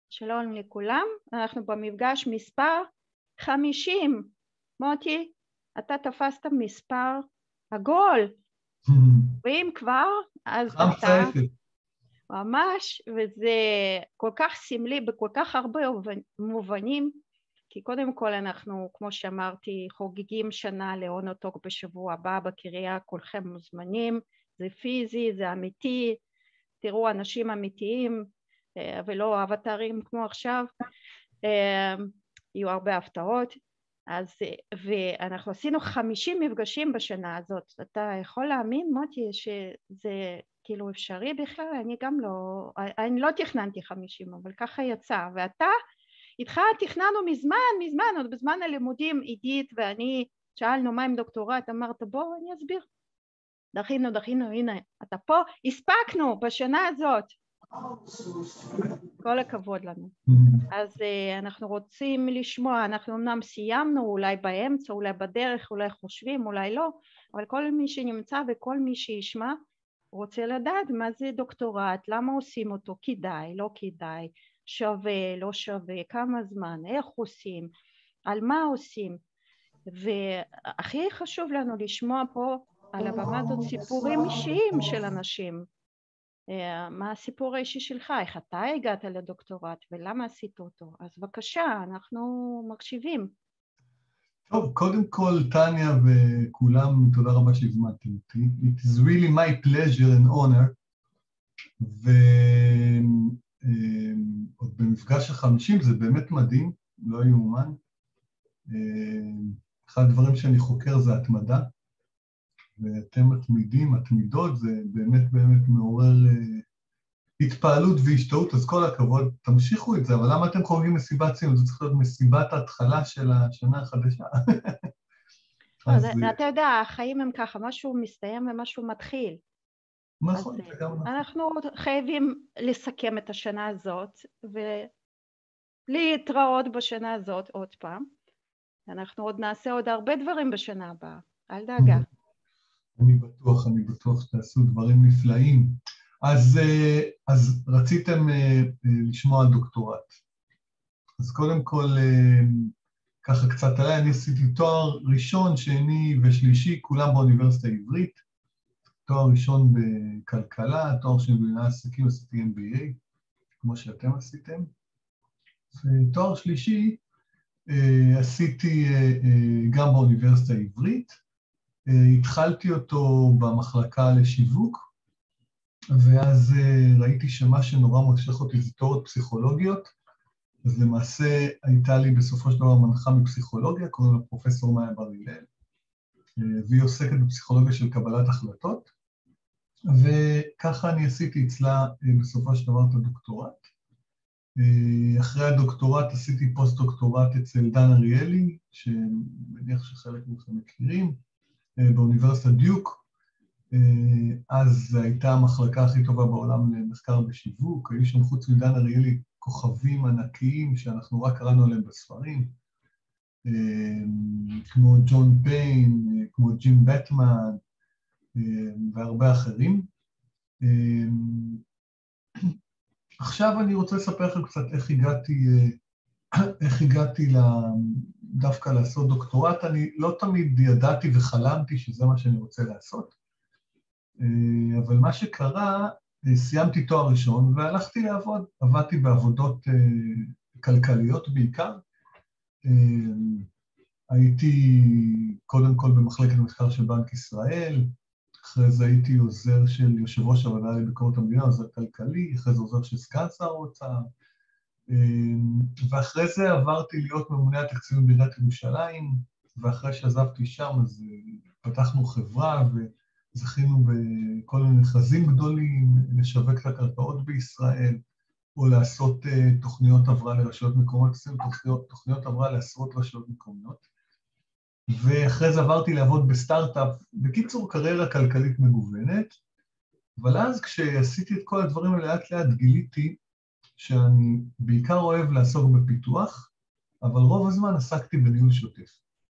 שלום לכולם, אנחנו במפגש מספר 50. מוטי, אתה תפסת מספר עגול, ואם כבר, אז אתה ממש, וזה כל כך סמלי בכל כך הרבה מובנים, כי קודם כל אנחנו, כמו שאמרתי, חוגגים שנה לאונוטוק בשבוע הבא בקריה, כולכם מוזמנים, זה פיזי, זה אמיתי, תראו אנשים אמיתיים, ולא אבטרים כמו עכשיו, יהיו הרבה הפתעות. אז ואנחנו עשינו 50 מפגשים בשנה הזאת. אתה יכול להאמין מוטי שזה כאילו אפשרי בכלל? אני גם לא, אני לא תכננתי 50, אבל ככה יצא. ואתה איתך תכננו מזמן, עוד בזמן הלימודים. עידית ואני שאלנו מה עם דוקטורט, אמרת בוא אני אסביר, דחינו, הנה אתה פה, הספקנו בשנה הזאת, כל הכבוד לנו. אז אנחנו רוצים לשמוע, אנחנו אמנם סיימנו, אולי באמצע, אולי בדרך, אולי חושבים, אולי לא, אבל כל מי שנמצא וכל מי שישמע רוצה לדעת מה זה דוקטורט, למה עושים אותו, כדאי, לא כדאי, שווה, לא שווה, כמה זמן, איך עושים, על מה עושים. והכי חשוב לנו לשמוע פה על הבמה הזאת סיפורים אישיים של אנשים. מה הסיפור האישי שלך, איך אתה הגעת לדוקטורט ולמה עשית אותו? אז בבקשה, אנחנו מקשיבים. טוב, קודם כל, טניה וכולם, תודה רבה שהזמנתם אותי. It is really my pleasure and honor. ועוד במפגש ה-50 זה באמת מדהים, לא יאומן. אחד הדברים שאני חוקר זה התמדה, ואתם מתמידות, זה באמת מעורר התפעלות והשתאות, אז כל הכבוד, תמשיכו את זה, אבל למה אתם חוגגים מסיבת סיום? זה צריך להיות מסיבת ההתחלה של השנה החדשה. אתה יודע, החיים הם ככה, משהו מסתיים ומשהו מתחיל. נכון, אנחנו חייבים לסכם את השנה הזאת, ולהתראות בשנה הזאת עוד פעם. אנחנו עוד נעשה עוד הרבה דברים בשנה הבאה, אל דאגה. אני בטוח שתעשו דברים נפלאים. אז רציתם לשמוע דוקטורט. אז קודם כל, ככה קצת עליי, אני עשיתי תואר ראשון, שני ושלישי, כולם באוניברסיטה העברית. תואר ראשון בכלכלה, תואר שני במנהל עסקים, עשיתי MBA, כמו שאתם עשיתם. ותואר שלישי עשיתי גם באוניברסיטה העברית. התחלתי אותו במחלקה לשיווק, ואז ראיתי שמה שנורא מושך אותי זה תיאוריות פסיכולוגיות, אז למעשה הייתה לי בסופו של דבר מנחה בפסיכולוגיה, קוראים לה פרופסור מאיה בר הלל, והיא עוסקת בפסיכולוגיה של קבלת החלטות, וככה אני עשיתי אצלה בסופו של דבר את הדוקטורט. אחרי הדוקטורט עשיתי פוסט-דוקטורט אצל דן אריאלי, שמניח שחלק מכם מכירים, באוניברסיטת דיוק. אז הייתה המחלקה הכי טובה בעולם למחקר בשיווק, היו שם חוץ מדן אריאלי כוכבים ענקיים שאנחנו רק קראנו עליהם בספרים, כמו ג'ון פיין, כמו ג'ים בטמן והרבה אחרים. עכשיו אני רוצה לספר לכם קצת איך הגעתי דווקא לעשות דוקטורט. אני לא תמיד ידעתי וחלמתי שזה מה שאני רוצה לעשות, אבל מה שקרה, סיימתי תואר ראשון והלכתי לעבוד. עבדתי בעבודות כלכליות בעיקר. הייתי קודם כל במחלקת מחקר של בנק ישראל, אחרי זה הייתי עוזר של יושב ראש הוועדה לביקורת המדינה, עוזר כלכלי, אחרי זה עוזר של סגן שר האוצר, ואחרי זה עברתי להיות ממונה התקציבים בעיריית ירושלים, ואחרי שעזבתי שם אז פתחנו חברה וזכינו בכל מיני מכרזים גדולים, לשווק את הקרקעות בישראל, או לעשות תוכניות עברה לרשויות מקומיות, תוכניות עברה לעשרות רשויות מקומיות. ואחרי זה עברתי לעבוד בסטארט-אפ, בקיצור קריירה כלכלית מגוונת, אבל אז כשעשיתי את כל הדברים האלה לאט לאט גיליתי שאני בעיקר אוהב לעסוק בפיתוח, אבל רוב הזמן עסקתי בניהול שוטף.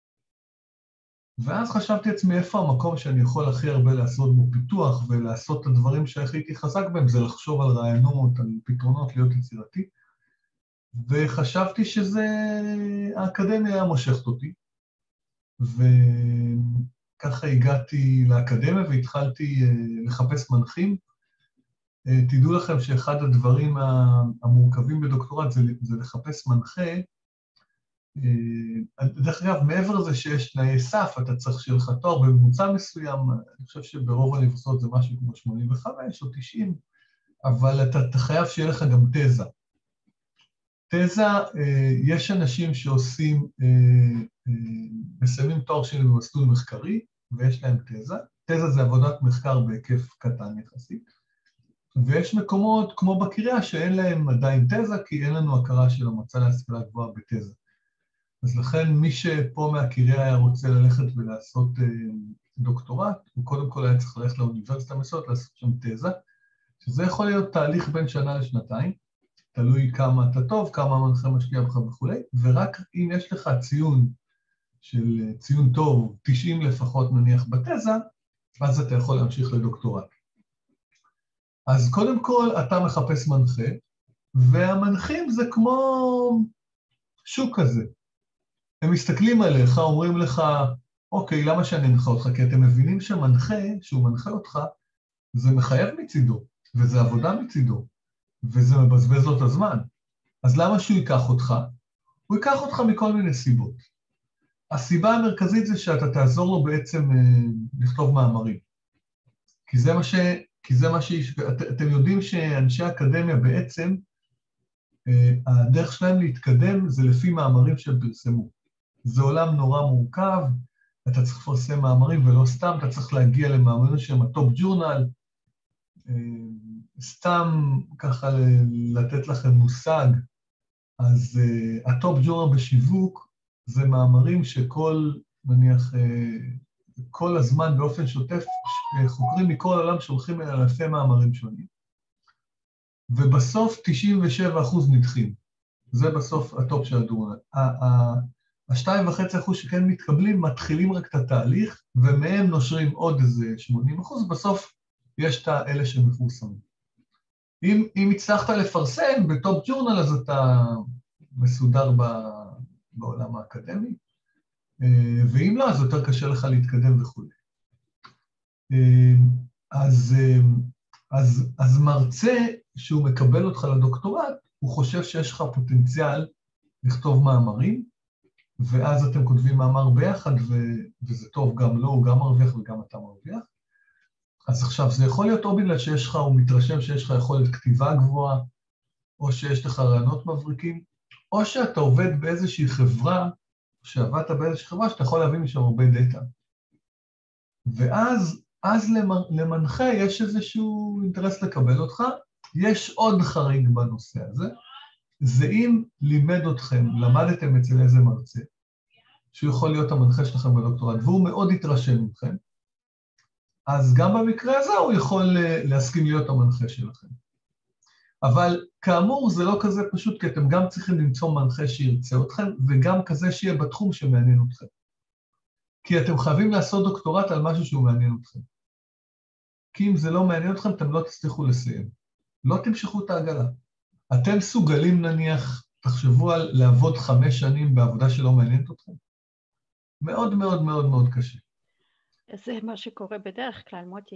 ואז חשבתי עצמי איפה המקום שאני יכול הכי הרבה לעשות בו פיתוח, ולעשות את הדברים שהכי הייתי חזק בהם, זה לחשוב על רעיונות, על פתרונות, להיות יצירתי. וחשבתי שזה, האקדמיה מושכת אותי, וככה הגעתי לאקדמיה והתחלתי לחפש מנחים. תדעו לכם שאחד הדברים המורכבים בדוקטורט זה לחפש מנחה. דרך אגב, מעבר לזה שיש תנאי סף, אתה צריך שיהיה לך תואר בממוצע מסוים, אני חושב שברוב האוניברסיטאות זה משהו כמו 85 או 90, אבל אתה חייב שיהיה לך גם תזה. תזה, יש אנשים שעושים, מסיימים תואר שני במסלול מחקרי, ויש להם תזה. תזה זה עבודת מחקר בהיקף קטן יחסית. ויש מקומות, כמו בקריה, שאין להם עדיין תזה, כי אין לנו הכרה של המועצה להשכלה גבוהה בתזה. אז לכן מי שפה מהקריה היה רוצה ללכת ולעשות דוקטורט, הוא קודם כל היה צריך ללכת לאוניברסיטה מסוימת, לעשות שם תזה, שזה יכול להיות תהליך בין שנה לשנתיים, תלוי כמה אתה טוב, כמה המנחה משקיע בך וכו', ורק אם יש לך ציון טוב, 90 לפחות נניח בתזה, אז אתה יכול להמשיך לדוקטורט. אז קודם כל אתה מחפש מנחה, והמנחים זה כמו שוק כזה. הם מסתכלים עליך, אומרים לך, אוקיי, למה שאני אנחה אותך? כי אתם מבינים שמנחה, שהוא מנחה אותך, זה מחייב מצידו, וזה עבודה מצידו, וזה מבזבז לו את הזמן. אז למה שהוא ייקח אותך? הוא ייקח אותך מכל מיני סיבות. הסיבה המרכזית זה שאתה תעזור לו בעצם לכתוב מאמרים. כי זה מה אתם יודעים שאנשי האקדמיה בעצם, הדרך שלהם להתקדם זה לפי מאמרים שהם פרסמו. זה עולם נורא מורכב, אתה צריך לפרסם מאמרים ולא סתם, אתה צריך להגיע למאמרים שהם הטופ ג'ורנל, סתם ככה לתת לכם מושג, אז הטופ ג'ורנל בשיווק זה מאמרים שכל, נניח, כל הזמן באופן שוטף, חוקרים מכל העולם שולחים אלפי מאמרים שונים. ובסוף 97% נדחים. זה בסוף הטופ של הג'ורנל. ה-2.5% שכן מתקבלים, מתחילים רק את התהליך, ומהם נושרים עוד איזה 80%, בסוף יש את האלה שמפורסמים. אם הצלחת לפרסם בטופ ג'ורנל, אז אתה מסודר בעולם האקדמי, ואם לא, אז יותר קשה לך להתקדם וכו'. אז מרצה שהוא מקבל אותך לדוקטורט, הוא חושב שיש לך פוטנציאל לכתוב מאמרים, ואז אתם כותבים מאמר ביחד, וזה טוב גם לו, הוא גם מרוויח וגם אתה מרוויח. אז עכשיו, זה יכול להיות או בגלל שיש לך, הוא מתרשם שיש לך יכולת כתיבה גבוהה, או שיש לך רעיונות מבריקים, או שאתה עובד באיזושהי חברה, שעבדת באיזושהי חברה, שאתה יכול להביא משם הרבה דאטה. ואז למנחה יש איזשהו אינטרס לקבל אותך, יש עוד חריג בנושא הזה, זה אם לימד אתכם, למדתם אצל איזה מרצה, שהוא יכול להיות המנחה שלכם בדוקטורט, והוא מאוד יתרשם מכם, אז גם במקרה הזה הוא יכול להסכים להיות המנחה שלכם. אבל כאמור זה לא כזה פשוט, כי אתם גם צריכים למצוא מנחה שירצה אתכם, וגם כזה שיהיה בתחום שמעניין אתכם. כי אתם חייבים לעשות דוקטורט על משהו שהוא מעניין אתכם. כי אם זה לא מעניין אתכם, אתם לא תצליחו לסיים. לא תמשכו את העגלה. אתם סוגלים נניח, תחשבו על לעבוד 5 שנים בעבודה שלא מעניינת אתכם. מאוד מאוד מאוד מאוד קשה. זה מה שקורה בדרך כלל, מוטי.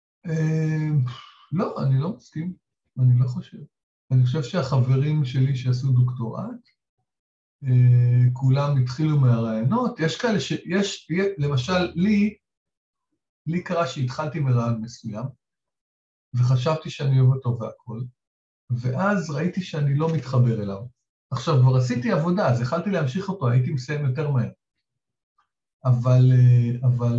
לא, אני לא מסכים. אני לא חושב. אני חושב שהחברים שלי שעשו דוקטורט, כולם התחילו מהרעיונות. יש כאלה למשל, לי קרה שהתחלתי מרעיון מסוים, וחשבתי שאני אוהב אותו והכל, ואז ראיתי שאני לא מתחבר אליו. עכשיו, כבר עשיתי עבודה, אז יכלתי להמשיך אותו, הייתי מסיים יותר מהר. אבל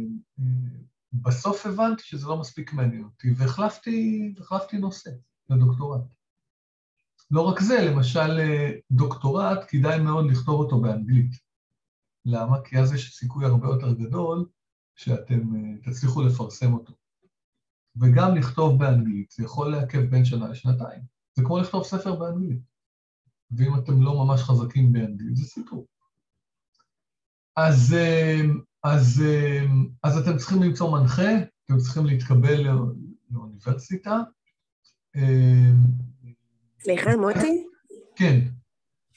בסוף הבנתי שזה לא מספיק מעניין אותי, והחלפתי נושא לדוקטורט. לא רק זה, למשל דוקטורט, כדאי מאוד לכתוב אותו באנגלית. למה? כי אז יש סיכוי הרבה יותר גדול שאתם תצליחו לפרסם אותו. וגם לכתוב באנגלית, זה יכול לעכב בין שנה לשנתיים. זה כמו לכתוב ספר באנגלית. ואם אתם לא ממש חזקים באנגלית, זה סיפור. אז אתם צריכים למצוא מנחה, אתם צריכים להתקבל לאוניברסיטה. סליחה, מוטי? כן.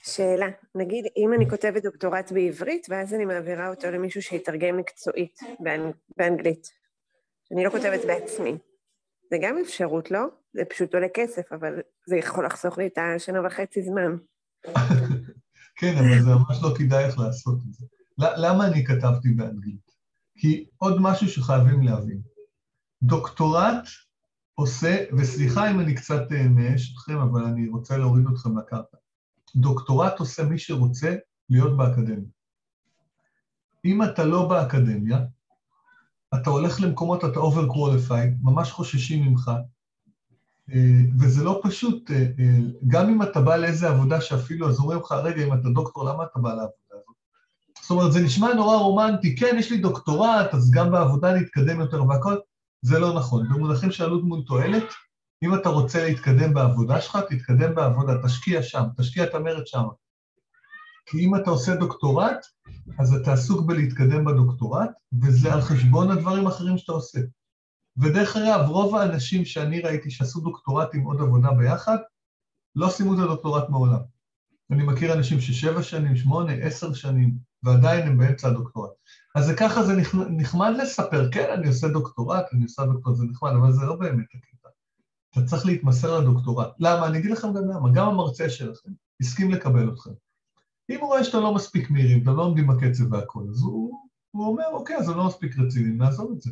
שאלה, נגיד, אם אני כותבת דוקטורט בעברית, ואז אני מעבירה אותו למישהו שיתרגם מקצועית באנגלית, שאני לא כותבת בעצמי, זה גם אפשרות, לא? זה פשוט עולה כסף, אבל זה יכול לחסוך לי את 1.5 שנה זמן. כן, אבל זה ממש לא כדאי איך לעשות את זה. למה אני כתבתי באנגלית? כי עוד משהו שחייבים להבין. דוקטורט עושה, וסליחה אם אני קצת מאש אתכם, אבל אני רוצה להוריד אתכם לקרקע. דוקטורט עושה מי שרוצה להיות באקדמיה. אם אתה לא באקדמיה, אתה הולך למקומות, אתה overqualified, ממש חוששים ממך, וזה לא פשוט, גם אם אתה בא לאיזה עבודה שאפילו, אז אומרים לך, רגע, אם אתה דוקטור, למה אתה בא לעבודה הזאת? זאת אומרת, זה נשמע נורא רומנטי, כן, יש לי דוקטורט, אז גם בעבודה נתקדם יותר והכל, זה לא נכון. במונחים של עלות מול תועלת, אם אתה רוצה להתקדם בעבודה שלך, תתקדם בעבודה, תשקיע שם, תשקיע את המרד שם. כי אם אתה עושה דוקטורט, אז אתה עסוק בלהתקדם בדוקטורט, וזה על חשבון הדברים האחרים שאתה עושה. ודרך אגב, רוב האנשים שאני ראיתי שעשו דוקטורט עם עוד עבודה ביחד, לא סיימו את הדוקטורט מעולם. אני מכיר אנשים ש7 שנים, 8, 10 שנים, ועדיין הם באמצע הדוקטורט. אז ככה זה נחמד לספר, כן, אני עושה דוקטורט, אני עושה דוקטורט, זה נחמד, אבל זה לא באמת הקטע. אתה צריך להתמסר לדוקטורט. למה? אני אגיד לכם גם למה. גם המרצה שלכם הסכים לקבל אתכם. אם הוא רואה שאתה לא מספיק מהירים, אתה לא עומדים בקצב והכל, אז הוא אומר, אוקיי, אז זה לא מספיק רציני, נעזוב את זה.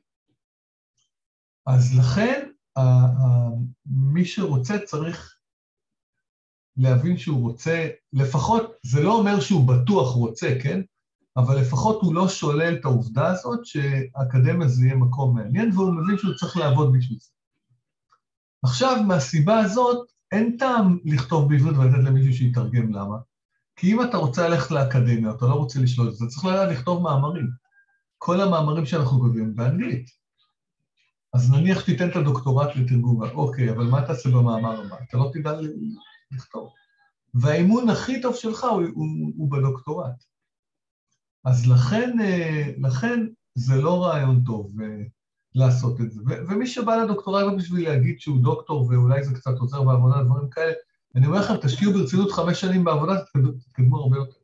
אז לכן, מי שרוצה צריך להבין שהוא רוצה, לפחות, זה לא אומר שהוא בטוח רוצה, כן? אבל לפחות הוא לא שולל את העובדה הזאת שהאקדמיה זה יהיה מקום מעניין, והוא מבין שהוא צריך לעבוד בשביל זה. עכשיו, מהסיבה הזאת, אין טעם לכתוב בעברית ולתת למישהו שיתרגם למה. כי אם אתה רוצה ללכת לאקדמיה, אתה לא רוצה לשלוט את זה, צריך לכתוב מאמרים. כל המאמרים שאנחנו כותבים באנגלית. אז נניח שתיתן את הדוקטורט לתרגום, אוקיי, אבל מה תעשה במאמר הבא? אתה לא תדע לכתוב. והאימון הכי טוב שלך הוא בדוקטורט. אז לכן זה לא רעיון טוב לעשות את זה. ומי שבא לדוקטורט בשביל להגיד שהוא דוקטור, ואולי זה קצת עוזר בעבודה, דברים כאלה, אני אומר לכם, תשקיעו ברצינות 5 שנים בעבודה, תתקדמו הרבה יותר.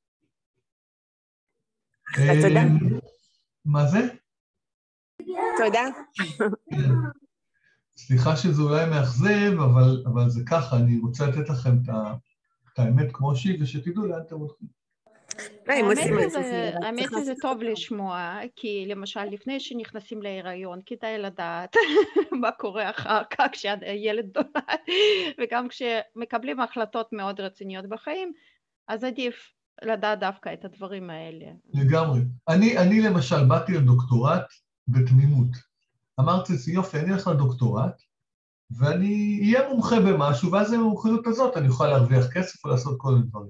תודה. מה זה? תודה. סליחה שזה אולי מאכזב, אבל זה ככה, אני רוצה לתת לכם את האמת כמו שהיא, ושתדעו לאן אתם הולכים. האמת שזה טוב לשמוע, כי למשל לפני שנכנסים להיריון, כדאי לדעת מה קורה אחר כך כשהילד נולד, וגם כשמקבלים החלטות מאוד רציניות בחיים, אז עדיף לדעת דווקא את הדברים האלה. לגמרי. אני למשל באתי לדוקטורט בתמימות. אמרתי, יופי, אני הולך לדוקטורט, ואני אהיה מומחה במשהו, ואז עם המומחיות הזאת אני אוכל להרוויח כסף ולעשות כל הדברים.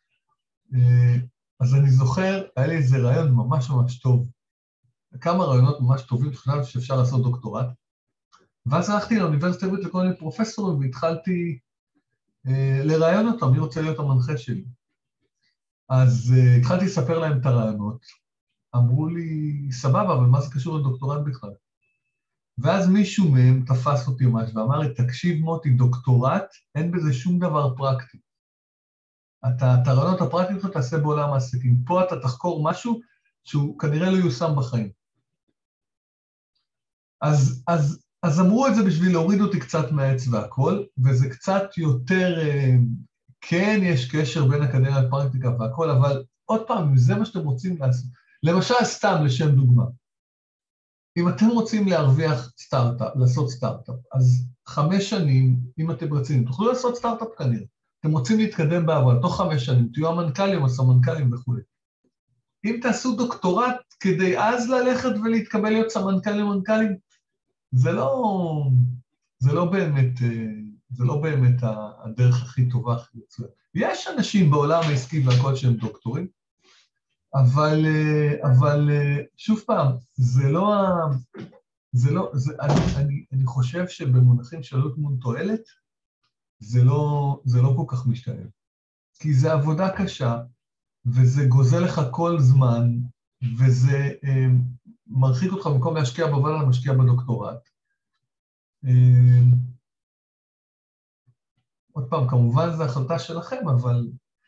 אז אני זוכר, היה לי איזה רעיון ממש ממש טוב, כמה רעיונות ממש טובים, חשבתי שאפשר לעשות דוקטורט, ואז הלכתי לאוניברסיטה העברית לכל מיני פרופסורים, והתחלתי לראיין אותם, מי רוצה להיות המנחה שלי. אז התחלתי לספר להם את הרעיונות, אמרו לי, סבבה, אבל מה זה קשור לדוקטורט בכלל? ואז מישהו מהם תפס אותי ממש ואמר לי, תקשיב מוטי, דוקטורט, אין בזה שום דבר פרקטי. את הרעיונות הפרקטיות אתה תעשה בעולם העסקים. פה אתה תחקור משהו שהוא כנראה לא יושם בחיים. אז אמרו את זה בשביל להוריד אותי קצת מהעץ והכל, וזה קצת יותר, כן יש קשר בין אקדמיה לפרקטיקה והכל, אבל עוד פעם, אם זה מה שאתם רוצים לעשות, למשל סתם לשם דוגמה, אם אתם רוצים להרוויח סטארט-אפ, לעשות סטארט-אפ, אז 5 שנים, אם אתם רצינים, תוכלו לעשות סטארט-אפ כנראה. אתם רוצים להתקדם בעבודה, תוך 5 שנים, תהיו המנכ"לים, הסמנכ"לים וכו'. אם תעשו דוקטורט כדי אז ללכת ולהתקבל להיות סמנכ"לים ומנכ"לים, זה לא באמת הדרך הכי טובה, הכי מצוינת. יש אנשים בעולם העסקי והכל שהם דוקטורים, אבל שוב פעם, אני חושב שבמונחים של עלות מול תועלת, זה לא כל כך משתלם. כי זה עבודה קשה, וזה גוזל לך כל זמן, וזה מרחיק אותך במקום להשקיע בעבודה, להשקיע בדוקטורט. עוד פעם, כמובן זו החלטה שלכם,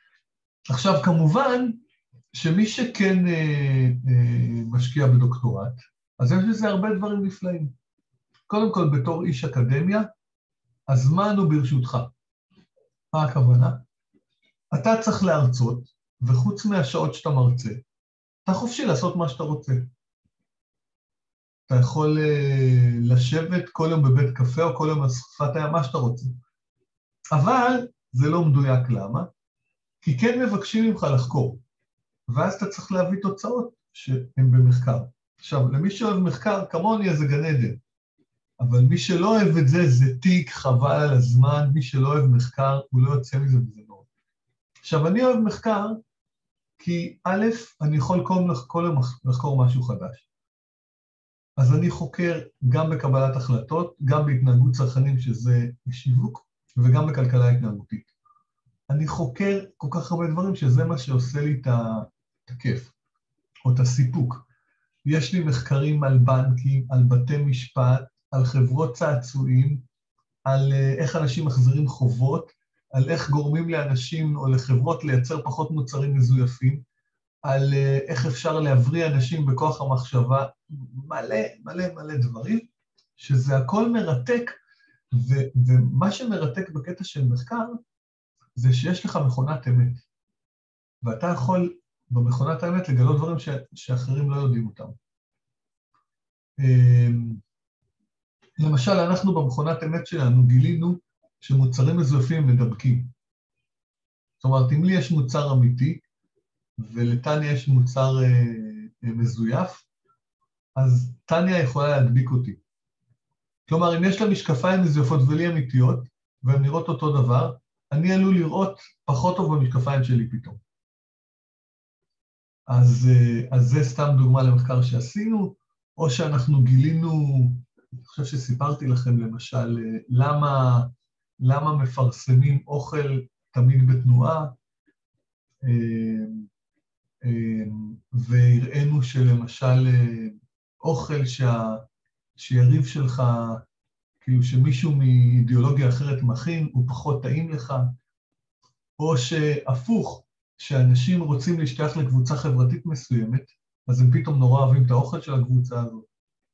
עכשיו, כמובן שמי שכן משקיע בדוקטורט, אז יש לזה הרבה דברים נפלאים. קודם כל, בתור איש אקדמיה, הזמן הוא ברשותך. מה הכוונה? אתה צריך להרצות, וחוץ מהשעות שאתה מרצה, אתה חופשי לעשות מה שאתה רוצה. אתה יכול לשבת כל יום בבית קפה, או כל יום על שפת הים, מה שאתה רוצה. אבל זה לא מדויק, למה? כי כן מבקשים ממך לחקור, ואז אתה צריך להביא תוצאות שהן במחקר. עכשיו, למי שאוהב מחקר, כמוני אז זה גן עדן, אבל מי שלא אוהב את זה, זה תיק, חבל על הזמן, מי שלא אוהב מחקר, הוא לא יוצא מזה וזה לא. עכשיו, אני אוהב מחקר, כי א', אני יכול כל יום לחקור משהו חדש. אז אני חוקר גם בקבלת החלטות, גם בהתנהגות צרכנים, שזה שיווק, וגם בכלכלה התנהגותית. אני חוקר כל כך הרבה דברים, שזה מה שעושה לי את הכיף, או את הסיפוק. יש לי מחקרים על בנקים, על בתי משפט, על חברות צעצועים, על איך אנשים מחזירים חובות, על איך גורמים לאנשים או לחברות לייצר פחות מוצרים מזויפים, על איך אפשר להבריא אנשים בכוח המחשבה, מלא דברים, שזה הכל מרתק, ומה שמרתק בקטע של מחקר, זה שיש לך מכונת אמת, ואתה יכול במכונת האמת לגלות דברים שאחרים לא יודעים אותם. למשל, אנחנו במכונת אמת שלנו גילינו שמוצרים מזויפים מדבקים. זאת אומרת, אם לי יש מוצר אמיתי, ולטניה יש מוצר מזויף, אז טניה יכולה להדביק אותי. כלומר, אם יש לה משקפיים מזויפות ולי אמיתיות, והן נראות אותו דבר, אני עלול לראות פחות טוב במשקפיים שלי פתאום. אז זה סתם דוגמה למחקר שעשינו, או שאנחנו גילינו, אני חושב שסיפרתי לכם למשל, למה מפרסמים אוכל תמיד בתנועה, והראינו שלמשל אוכל שיריב שלך, כאילו שמישהו מאידיאולוגיה אחרת מכין, הוא פחות טעים לך, או שהפוך, שאנשים רוצים להשתייך לקבוצה חברתית מסוימת, אז הם פתאום נורא אוהבים את האוכל של הקבוצה הזאת.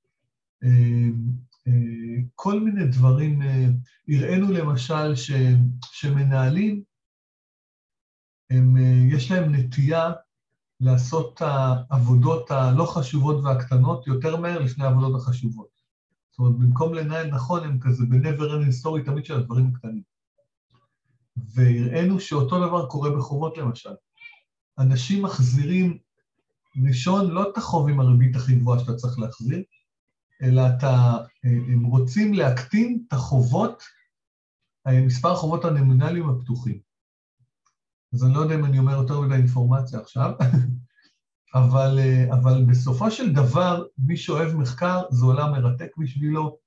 כל מיני דברים, הראינו למשל שמנהלים, יש להם נטייה לעשות את העבודות הלא חשובות והקטנות יותר מהר לפני העבודות החשובות. זאת אומרת, במקום לנהל נכון, הם כזה ב-never ending story תמיד של הדברים הקטנים. והראינו שאותו דבר קורה בחובות למשל. אנשים מחזירים ראשון לא את החוב עם הריבית הכי גבוהה שאתה צריך להחזיר, אלא הם רוצים להקטין את החובות, מספר החובות הנומינליים הפתוחים. אז אני לא יודע אם אני אומר יותר מדי אינפורמציה עכשיו, אבל בסופו של דבר, מי שאוהב מחקר, זה עולם מרתק בשבילו.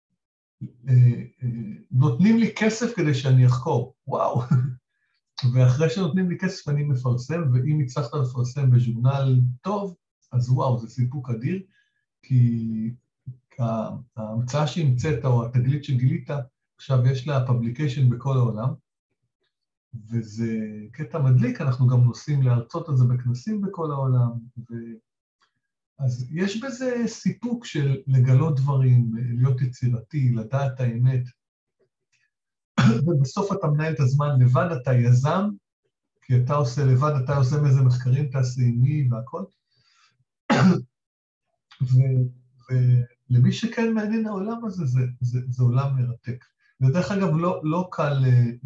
נותנים לי כסף כדי שאני אחקור, וואו. ואחרי שנותנים לי כסף אני מפרסם, ואם הצלחת לפרסם בז'ורנל טוב, אז וואו, זה סיפוק אדיר, כי ההמצאה שהמצאת או התגלית שגילית, עכשיו יש לה פאבליקיישן בכל העולם, וזה קטע מדליק, אנחנו גם נוסעים להרצות את זה בכנסים בכל העולם, אז יש בזה סיפוק של לגלות דברים, להיות יצירתי, לדעת האמת, ובסוף אתה מנהל את הזמן לבד, אתה יזם, כי אתה עושה לבד, אתה עושה מאיזה מחקרים, תעשה עם מי והכל, ולמי שכן מעניין העולם הזה, זה עולם מרתק. ודרך אגב, לא קל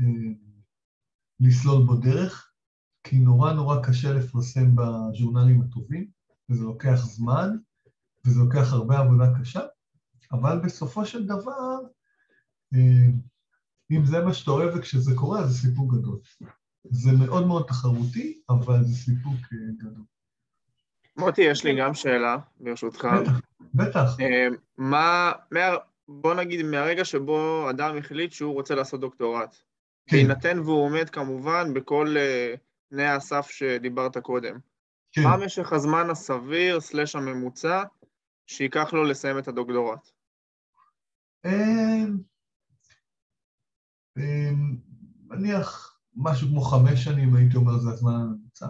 לסלול בו דרך, כי נורא קשה לפרסם בז'ורנלים הטובים, וזה לוקח זמן, וזה לוקח הרבה עבודה קשה, אבל בסופו של דבר, אם זה מה שאתה אוהב וכשזה קורה, זה סיפוק גדול. זה מאוד תחרותי, אבל זה סיפוק גדול. מוטי, יש לי גם שאלה, ברשותך. בטח. בוא נגיד, מהרגע שבו אדם החליט שהוא רוצה לעשות דוקטורט, כן. בהינתן והוא עומד כמובן בכל תנאי הסף שדיברת קודם. כן. מה משך הזמן הסביר, / הממוצע, שיקח לו לסיים את הדוקטורט? נניח, משהו כמו 5 שנים, הייתי אומר, זה הזמן הממוצע.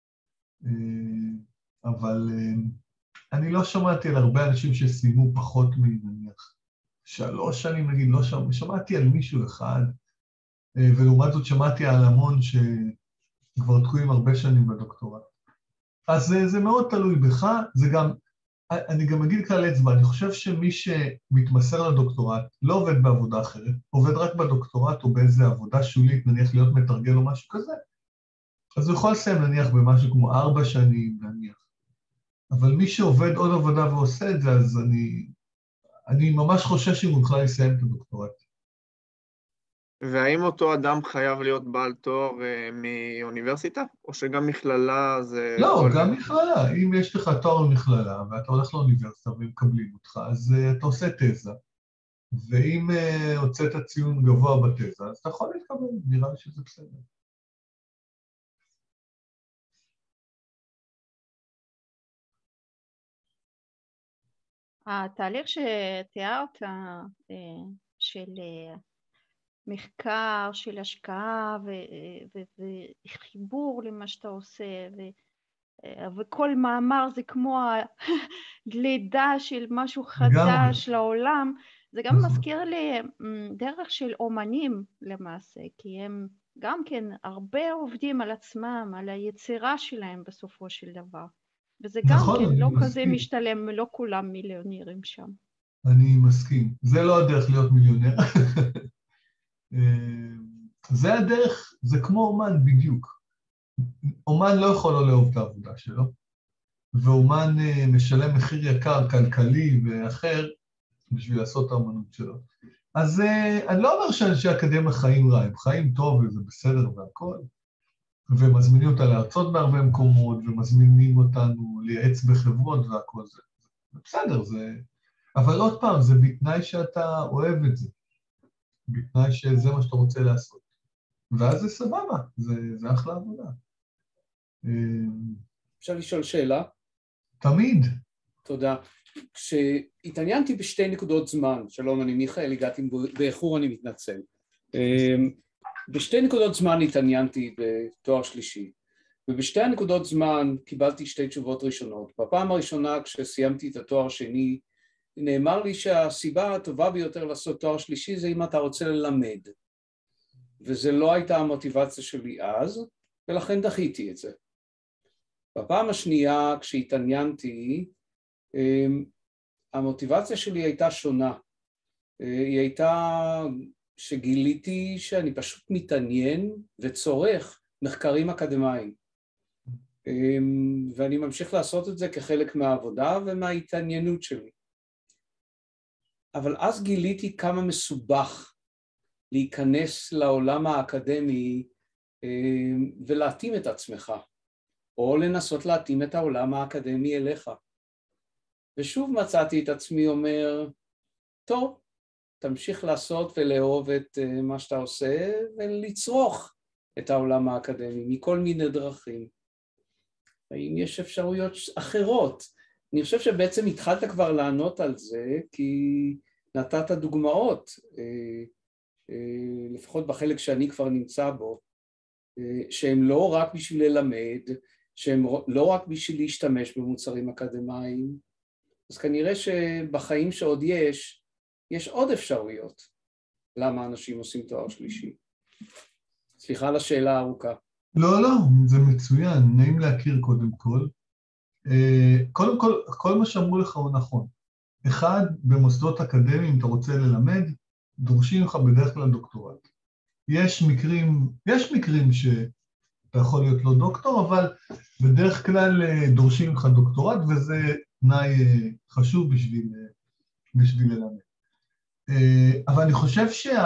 אבל אני לא שמעתי על הרבה אנשים שסיימו פחות מנניח 3 שנים, נגיד, לא שמעתי על מישהו אחד, ולעומת זאת שמעתי על המון שכבר תקועים הרבה שנים בדוקטורט. אז זה מאוד תלוי בך, זה גם, אני גם אגיד כלל אצבע, אני חושב שמי שמתמסר לדוקטורט לא עובד בעבודה אחרת, עובד רק בדוקטורט או באיזו עבודה שולית, נניח להיות מתרגל או משהו כזה, אז הוא יכול לסיים נניח במשהו כמו 4 שנים, נניח. אבל מי שעובד עוד עבודה ועושה את זה, אז אני ממש חושש אם הוא בכלל יסיים את הדוקטורט. והאם אותו אדם חייב להיות בעל תואר מאוניברסיטה, או שגם מכללה זה... לא, גם מכללה. אם יש לך תואר במכללה, ואתה הולך לאוניברסיטה ומקבלים אותך, אז אתה עושה תזה. ואם הוצאת ציון גבוה בתזה, אז אתה יכול להתקבל, נראה לי שזה בסדר. התהליך שתיארת של מחקר, של השקעה וחיבור למה שאתה עושה, וכל מאמר זה כמו הגלידה של משהו חדש לעולם, זה גם מזכיר לי דרך של אומנים למעשה, כי הם גם כן הרבה עובדים על עצמם, על היצירה שלהם בסופו של דבר. וזה גם כן לא כזה משתלם, לא כולם מיליונרים שם. אני מסכים. זה לא הדרך להיות מיליונר. זה הדרך, זה כמו אומן בדיוק. אומן לא יכול לא לאהוב את העבודה שלו, ואומן משלם מחיר יקר, כלכלי ואחר, בשביל לעשות את האומנות שלו. אז אני לא אומר שאנשי אקדמיה חיים רע, הם חיים טוב וזה בסדר והכל, ומזמינים אותה להרצות בהרבה מקומות, ומזמינים אותנו לייעץ בחברות והכל זה. בסדר, זה... אבל עוד פעם, זה בתנאי שאתה אוהב את זה. בתנאי שזה מה שאתה רוצה לעשות. ואז זה סבבה, זה אחלה עבודה. אפשר לשאול שאלה? תמיד. תודה. כשהתעניינתי בשתי נקודות זמן, שלום, אני מיכאל, הגעתי באיחור, אני מתנצל. בשתי נקודות זמן התעניינתי בתואר שלישי, ובשתי הנקודות זמן קיבלתי שתי תשובות ראשונות. בפעם הראשונה, כשסיימתי את התואר שני, נאמר לי שהסיבה הטובה ביותר לעשות תואר שלישי זה אם אתה רוצה ללמד. וזה לא הייתה המוטיבציה שלי אז, ולכן דחיתי את זה. בפעם השנייה, כשהתעניינתי, המוטיבציה שלי הייתה שונה. היא הייתה שגיליתי שאני פשוט מתעניין וצורך מחקרים אקדמיים. ואני ממשיך לעשות את זה כחלק מהעבודה ומההתעניינות שלי. אבל אז גיליתי כמה מסובך להיכנס לעולם האקדמי ולהתאים את עצמך, או לנסות להתאים את העולם האקדמי אליך. ושוב מצאתי את עצמי אומר, טוב, תמשיך לעשות ולאהוב את מה שאתה עושה ולצרוך את העולם האקדמי מכל מיני דרכים. האם יש אפשרויות אחרות? אני חושב שבעצם התחלת כבר לענות על זה, כי נתת דוגמאות, לפחות בחלק שאני כבר נמצא בו, שהם לא רק בשביל ללמד, שהם לא רק בשביל להשתמש במוצרים אקדמיים, אז כנראה שבחיים שעוד יש עוד אפשרויות למה אנשים עושים תואר שלישי. סליחה על השאלה הארוכה. לא, זה מצוין, נעים להכיר קודם כל. קודם כל מה שאמרו לך הוא נכון. אחד, במוסדות אקדמיים, אתה רוצה ללמד, דורשים לך בדרך כלל דוקטורט. יש מקרים שאתה יכול להיות לא דוקטור, אבל בדרך כלל דורשים לך דוקטורט, וזה תנאי חשוב בשביל ללמד. אבל אני חושב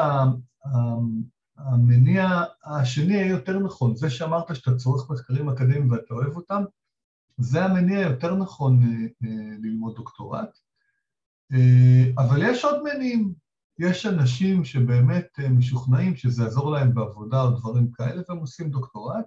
שהמניע השני יהיה יותר נכון. זה שאמרת שאתה צורך מחקרים אקדמיים ואתה אוהב אותם, זה המניע יותר נכון ללמוד דוקטורט. אבל יש עוד מניעים. יש אנשים שבאמת משוכנעים שזה יעזור להם בעבודה או דברים כאלה, והם עושים דוקטורט.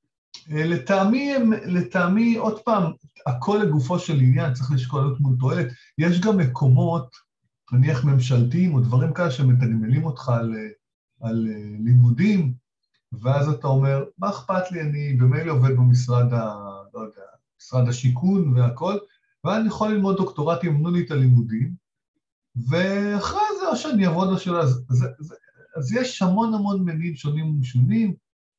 לטעמי, עוד פעם, הכל לגופו של עניין, צריך לשקול עלות מול תועלת. יש גם מקומות, נניח ממשלתיים או דברים כאלה שמתגמלים אותך על לימודים, ואז אתה אומר, מה אכפת לי, אני במילא עובד במשרד לא יודע, משרד השיכון והכל, ואני יכול ללמוד דוקטורט, ימנו לי את הלימודים, ואחרי זה, או שאני אעבוד או שלא, אז יש המון מינים שונים ומשונים,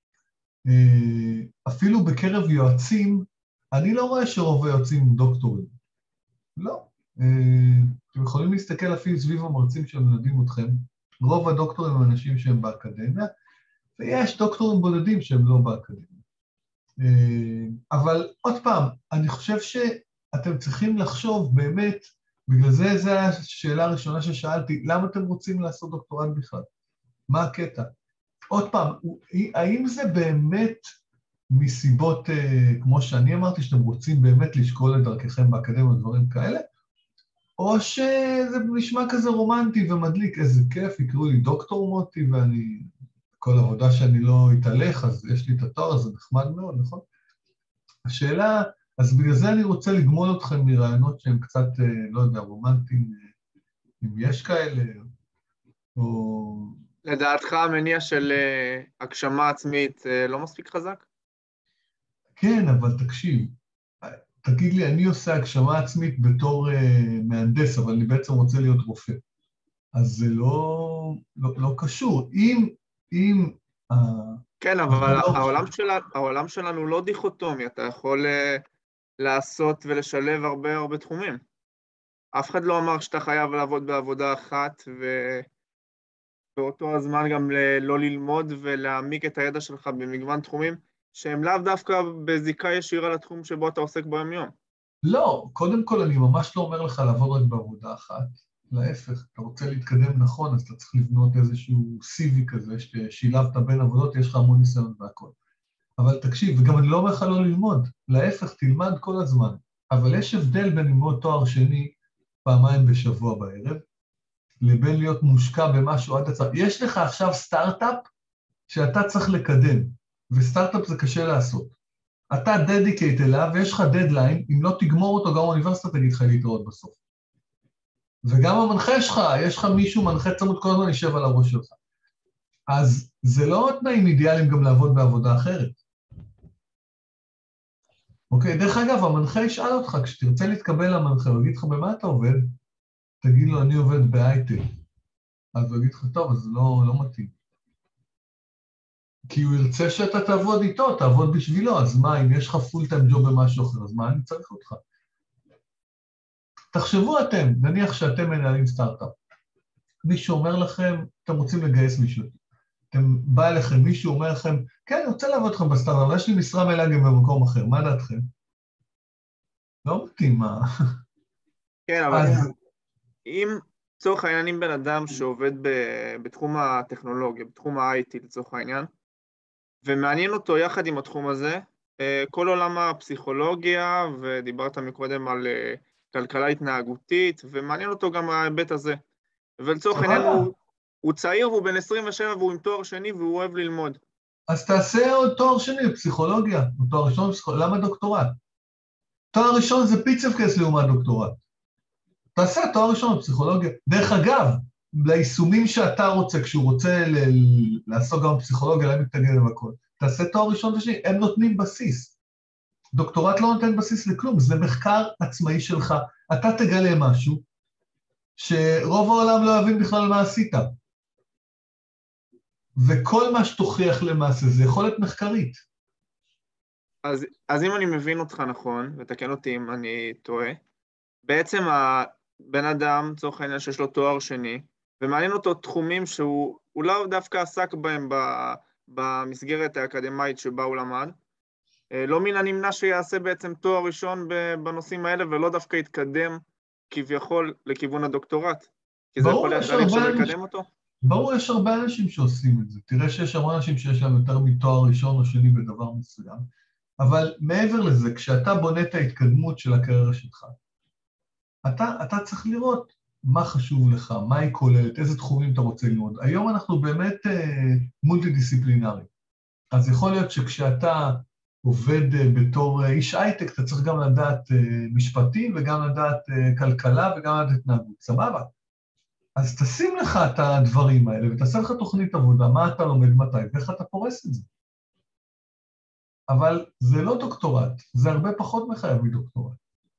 אפילו בקרב יועצים, אני לא רואה שרוב היועצים הם דוקטורים. לא. אתם יכולים להסתכל אפילו סביב המרצים שמלמדים אתכם, רוב הדוקטורים הם אנשים שהם באקדמיה, ויש דוקטורים בודדים שהם לא באקדמיה. אבל עוד פעם, אני חושב שאתם צריכים לחשוב באמת, בגלל זה, זו השאלה הראשונה ששאלתי, למה אתם רוצים לעשות דוקטורט בכלל? מה הקטע? עוד פעם, האם זה באמת מסיבות, כמו שאני אמרתי, שאתם רוצים באמת לשקול את דרככם באקדמיה ודברים כאלה, או שזה נשמע כזה רומנטי ומדליק, איזה כיף, יקראו לי דוקטור מוטי, ואני, כל עבודה שאני לא אתהלך, אז יש לי את התואר הזה, נחמד מאוד, נכון? השאלה, אז בגלל זה אני רוצה לגמול אתכם מרעיונות שהם קצת, לא יודע, רומנטיים, אם יש כאלה, או... לדעתך המניע של הגשמה עצמית לא מספיק חזק? כן, אבל תקשיב, תגיד לי, אני עושה הגשמה עצמית בתור מהנדס, אבל אני בעצם רוצה להיות רופא. אז זה לא קשור. אם כן, אבל העולם שלנו לא דיכוטומי, אתה יכול לעשות ולשלב הרבה תחומים. אף אחד לא אמר שאתה חייב לעבוד בעבודה אחת, ובאותו הזמן גם לא ללמוד ולהעמיק את הידע שלך במגוון תחומים, שהם לאו דווקא בזיקה ישירה לתחום שבו אתה עוסק ביום יום. לא, קודם כל אני ממש לא אומר לך לעבוד רק בעבודה אחת, להפך, אתה רוצה להתקדם נכון, אז אתה צריך לבנות איזשהו CV כזה, ששילבת בין עבודות, יש לך המון ניסיון והכל. אבל תקשיב, וגם אני לא אומר לך לא ללמוד, להפך, תלמד כל הזמן, אבל יש הבדל בין ללמוד תואר שני פעמיים בשבוע בערב, לבין להיות מושקע במשהו עד הצעה. יש לך עכשיו סטארט-אפ שאתה צריך לקדם, וסטארט-אפ זה קשה לעשות. אתה דדיקייט אליו, ויש לך דדליין, אם לא תגמור אותו, גם האוניברסיטה תגיד לך להתראות בסוף. וגם המנחה שלך, יש לך מישהו מנחה צמוד כל הזמן יישב על הראש שלך. אז זה לא תנאים אידיאליים גם לעבוד בעבודה אחרת. אוקיי, דרך אגב, המנחה ישאל אותך, כשתרצה להתקבל למנחה, הוא יגיד לך במה אתה עובד, תגיד לו, אני עובד בהייטק. אז הוא יגיד לך, טוב, אז זה לא מתאים. כי הוא ירצה שאתה תעבוד איתו, תעבוד בשבילו, אז מה, אם יש לך פול טיים ג'וב במשהו אחר, אז מה אני צריך אותך? תחשבו אתם, נניח שאתם מנהלים סטארט-אפ. מישהו אומר לכם, אתם רוצים לגייס מישהו. בא אליכם, מישהו אומר לכם, כן, אני רוצה לעבוד לכם בסטארט-אפ, אבל יש לי משרה מלאה גם במקום אחר, מה דעתכם? לא מתאים, מה? כן, אבל אם צורך העניין, אם בן אדם שעובד בתחום הטכנולוגיה, בתחום ה-IT לצורך העניין, ומעניין אותו יחד עם התחום הזה, כל עולם הפסיכולוגיה, ודיברת מקודם על כלכלה התנהגותית, ומעניין אותו גם ההיבט הזה. ולצורך העניין הוא צעיר, והוא בן 27, והוא עם תואר שני, והוא אוהב ללמוד. אז תעשה עוד תואר שני בפסיכולוגיה, או תואר ראשון בפסיכולוגיה, למה דוקטורט? תואר ראשון זה פיצפקס לעומת דוקטורט. תעשה תואר ראשון בפסיכולוגיה. דרך אגב, ליישומים שאתה רוצה, כשהוא רוצה לעסוק גם בפסיכולוגיה, להם מתנגד עם הכל. תעשה תואר ראשון ושני, הם נותנים בסיס. דוקטורט לא נותן בסיס לכלום, זה מחקר עצמאי שלך. אתה תגלה משהו שרוב העולם לא אוהבים בכלל מה עשית. וכל מה שתוכיח למעשה זה יכולת מחקרית. אז אם אני מבין אותך נכון, ותקן אותי אם אני טועה, בעצם הבן אדם, צורך העניין שיש לו תואר שני, ומעניין אותו תחומים שהוא לא דווקא עסק בהם במסגרת האקדמית שבה הוא למד, לא מן הנמנע שיעשה בעצם תואר ראשון בנושאים האלה, ולא דווקא יתקדם כביכול לכיוון הדוקטורט, כי זה יכול להיות תהליך שמקדם אותו? ברור, יש הרבה אנשים שעושים את זה. תראה שיש הרבה אנשים שיש להם יותר מתואר ראשון או שני בדבר מסוים, אבל מעבר לזה, כשאתה בונה את ההתקדמות של הקריירה שלך, אתה צריך לראות מה חשוב לך, מה היא כוללת, איזה תחומים אתה רוצה ללמוד. היום אנחנו באמת מולטי-דיסציפלינרי. אז יכול להיות שכשאתה עובד בתור איש הייטק, אתה צריך גם לדעת משפטים, וגם לדעת כלכלה, וגם לדעת התנהגות. סבבה. אז תשים לך את הדברים האלה, ותעשה לך תוכנית עבודה, מה אתה לומד מתי, ואיך אתה פורס את זה. אבל זה לא דוקטורט, זה הרבה פחות מחייב מדוקטורט.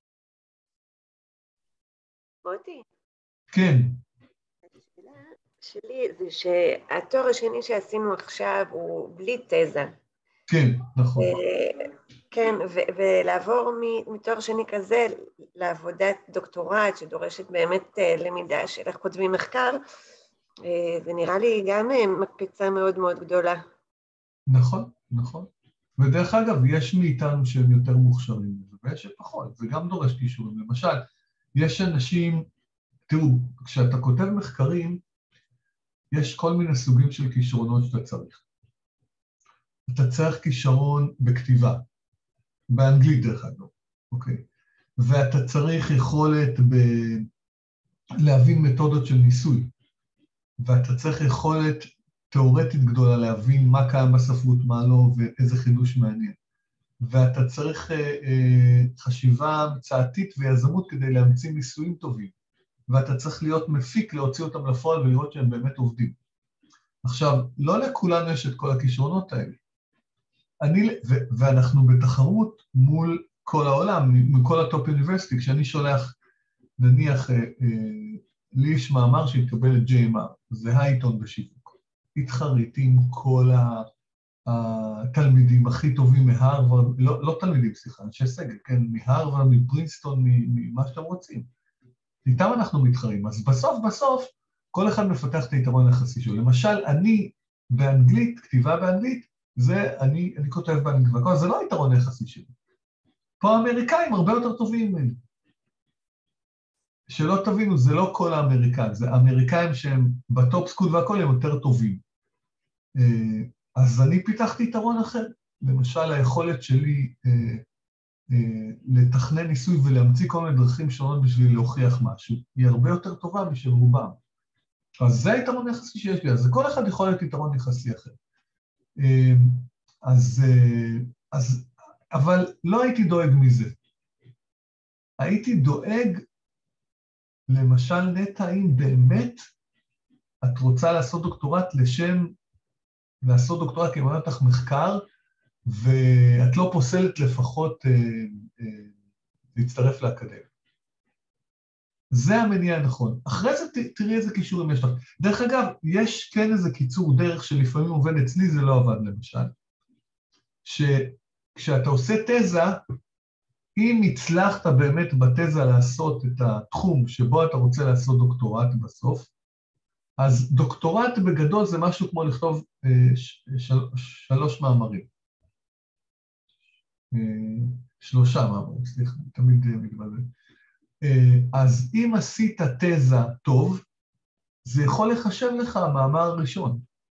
מוטי? כן. השאלה שלי זה שהתואר השני שעשינו עכשיו הוא בלי תזה. כן, נכון. כן, ולעבור מתואר שני כזה לעבודת דוקטורט שדורשת באמת למידה של איך כותבים מחקר, זה נראה לי גם מקפיצה מאוד מאוד גדולה. נכון, נכון. ודרך אגב, יש מאיתנו שהם יותר מוכשרים, ויש שפחות, זה גם דורש כישורים. למשל, יש אנשים, תראו, כשאתה כותב מחקרים, יש כל מיני סוגים של כישרונות שאתה צריך. אתה צריך כישרון בכתיבה, באנגלית דרך אגב, אוקיי? ואתה צריך יכולת להבין מתודות של ניסוי, ואתה צריך יכולת תיאורטית גדולה להבין מה קיים בספרות, מה לא, ואיזה חידוש מעניין. ואתה צריך חשיבה מצאתית ויזמות כדי להמציא ניסויים טובים, ואתה צריך להיות מפיק, להוציא אותם לפועל ולראות שהם באמת עובדים. עכשיו, לא לכולנו יש את כל הכישרונות האלה. ואנחנו בתחרות מול כל העולם, מול כל הטופ אוניברסיטי, כשאני שולח, נניח, לי יש מאמר שהתקבל את JMR, זה העיתון בשיווק. התחריתי עם כל התלמידים הכי טובים מהרווארד, לא תלמידים, סליחה, אנשי סגל, כן, מהרווארד, מפרינסטון, ממה שאתם רוצים. איתם אנחנו מתחרים, אז בסוף, כל אחד מפתח את היתרון היחסי שלו. למשל, אני באנגלית, כתיבה באנגלית, זה אני כותב באנגלית, זה לא היתרון היחסי שלי. פה האמריקאים הרבה יותר טובים ממני. שלא תבינו, זה לא כל האמריקאים, זה האמריקאים שהם בטופ סקוד והכל הם יותר טובים. אז אני פיתחתי יתרון אחר. למשל, היכולת שלי לתכנן ניסוי ולהמציא כל מיני דרכים שונות בשביל להוכיח משהו, היא הרבה יותר טובה משל רובם. אז זה היתרון היחסי שיש לי, אז כל אחד יכול להיות יתרון יחסי אחר. אבל לא הייתי דואג מזה. הייתי דואג, למשל נטע, אם באמת את רוצה לעשות דוקטורט לעשות דוקטורט כמובן אותך מחקר, ואת לא פוסלת לפחות להצטרף לאקדמיה. זה המניע הנכון. אחרי זה תראי איזה קישורים יש לך. דרך אגב, יש כן איזה קיצור דרך שלפעמים עובד אצלי, זה לא עבד למשל. שכשאתה עושה תזה, אם הצלחת באמת בתזה לעשות את התחום שבו אתה רוצה לעשות דוקטורט בסוף, אז דוקטורט בגדול זה משהו כמו לכתוב 3 מאמרים. 3 מאמרים, סליחה, תמיד מתבלבל. אז אם עשית תזה טוב, זה יכול לחשב לך המאמר הראשון.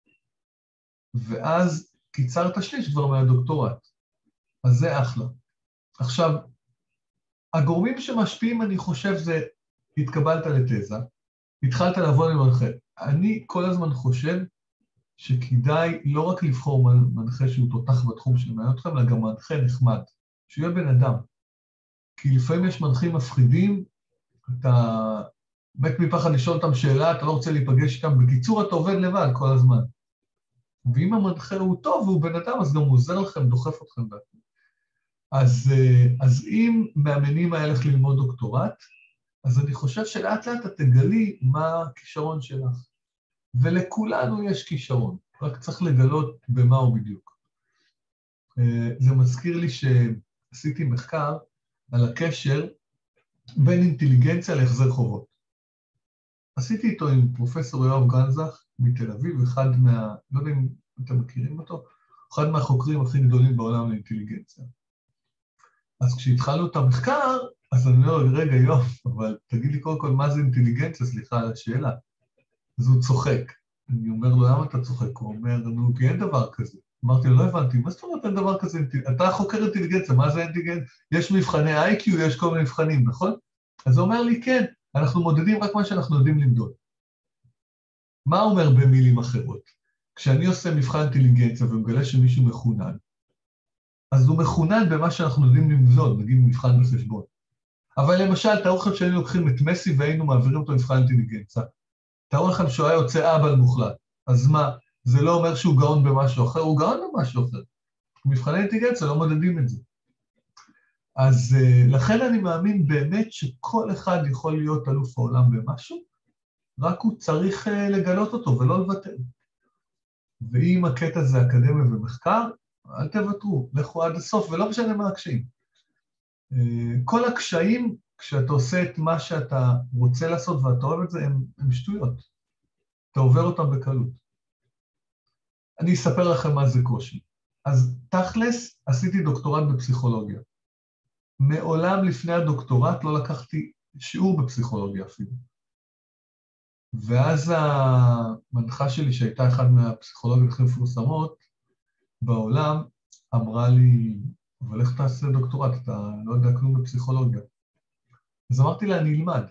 ואז קיצרת שליש כבר מהדוקטורט. אז זה אחלה. עכשיו, הגורמים שמשפיעים, אני חושב, זה התקבלת לתזה, התחלת לעבוד עם מנחה. אני כל הזמן חושב שכדאי לא רק לבחור מנחה שהוא תותח בתחום שמעניין אתכם, אלא גם מנחה נחמד, שהוא יהיה בן אדם. כי לפעמים יש מנחים מפחידים, אתה מת מפחד לשאול אותם שאלה, אתה לא רוצה להיפגש איתם, בקיצור אתה עובד לבד כל הזמן. ואם המנחה הוא טוב והוא בן אדם, אז גם הוא עוזר לכם, דוחף אתכם בעצמם. אז אם מאמנים היה לך ללמוד דוקטורט, אז אני חושב שלאט לאט את תגלי מה הכישרון שלך. ולכולנו יש כישרון, רק צריך לגלות במה הוא בדיוק. זה מזכיר לי שעשיתי מחקר על הקשר בין אינטליגנציה להחזר חובות. עשיתי איתו עם פרופסור יואב גנזך מתל אביב, אחד לא יודע אם אתם מכירים אותו, אחד מהחוקרים הכי גדולים בעולם לאינטליגנציה. אז כשהתחלנו את המחקר, אז אני אומר, רגע יואב, אבל תגיד לי קודם כל מה זה אינטליגנציה, סליחה על השאלה. אז הוא צוחק. אני אומר לו, למה אתה צוחק? הוא אומר, נו, כי אין דבר כזה. אמרתי לו, לא הבנתי, מה זאת אומרת אין דבר כזה? אתה חוקר אינטליגנציה, מה זה אינטליגנציה? יש מבחני IQ, יש כל מיני מבחנים, נכון? אז הוא אומר לי, כן, אנחנו מודדים רק מה שאנחנו יודעים למדוד. מה הוא אומר במילים אחרות? כשאני עושה מבחן אינטליגנציה ומגלה שמישהו מחונן, אז הוא מחונן במה שאנחנו יודעים למדוד, נגיד מבחן בחשבון. אבל למשל, תארו לכם שהיינו לוקחים את מסי והיינו מעבירים אותו מבחן אינטליגנציה, תארו לכם שהוא היה יוצא אבל מוחלט. אז מה, זה לא אומר שהוא גאון במשהו אחר, הוא גאון במשהו אחר. מבחני אינטליגנציה לא מודדים את זה. אז לכן אני מאמין באמת שכל אחד יכול להיות אלוף העולם במשהו, רק הוא צריך לגלות אותו ולא לוותר. ואם הקטע זה אקדמיה ומחקר, אל תוותרו, לכו עד הסוף, ולא משנה מה הקשיים. כל הקשיים, כשאתה עושה את מה שאתה רוצה לעשות ואתה אוהב את זה, הם שטויות. אתה עובר אותם בקלות. אני אספר לכם מה זה קושי. אז תכלס, עשיתי דוקטורט בפסיכולוגיה. מעולם לפני הדוקטורט לא לקחתי שיעור בפסיכולוגיה אפילו. ואז המנחה שלי, שהייתה אחד מהפסיכולוגיות הכי מפורסמות בעולם, אמרה לי, אבל איך תעשה דוקטורט? אתה לא יודע כלום בפסיכולוגיה. אז אמרתי לה, אני אלמד.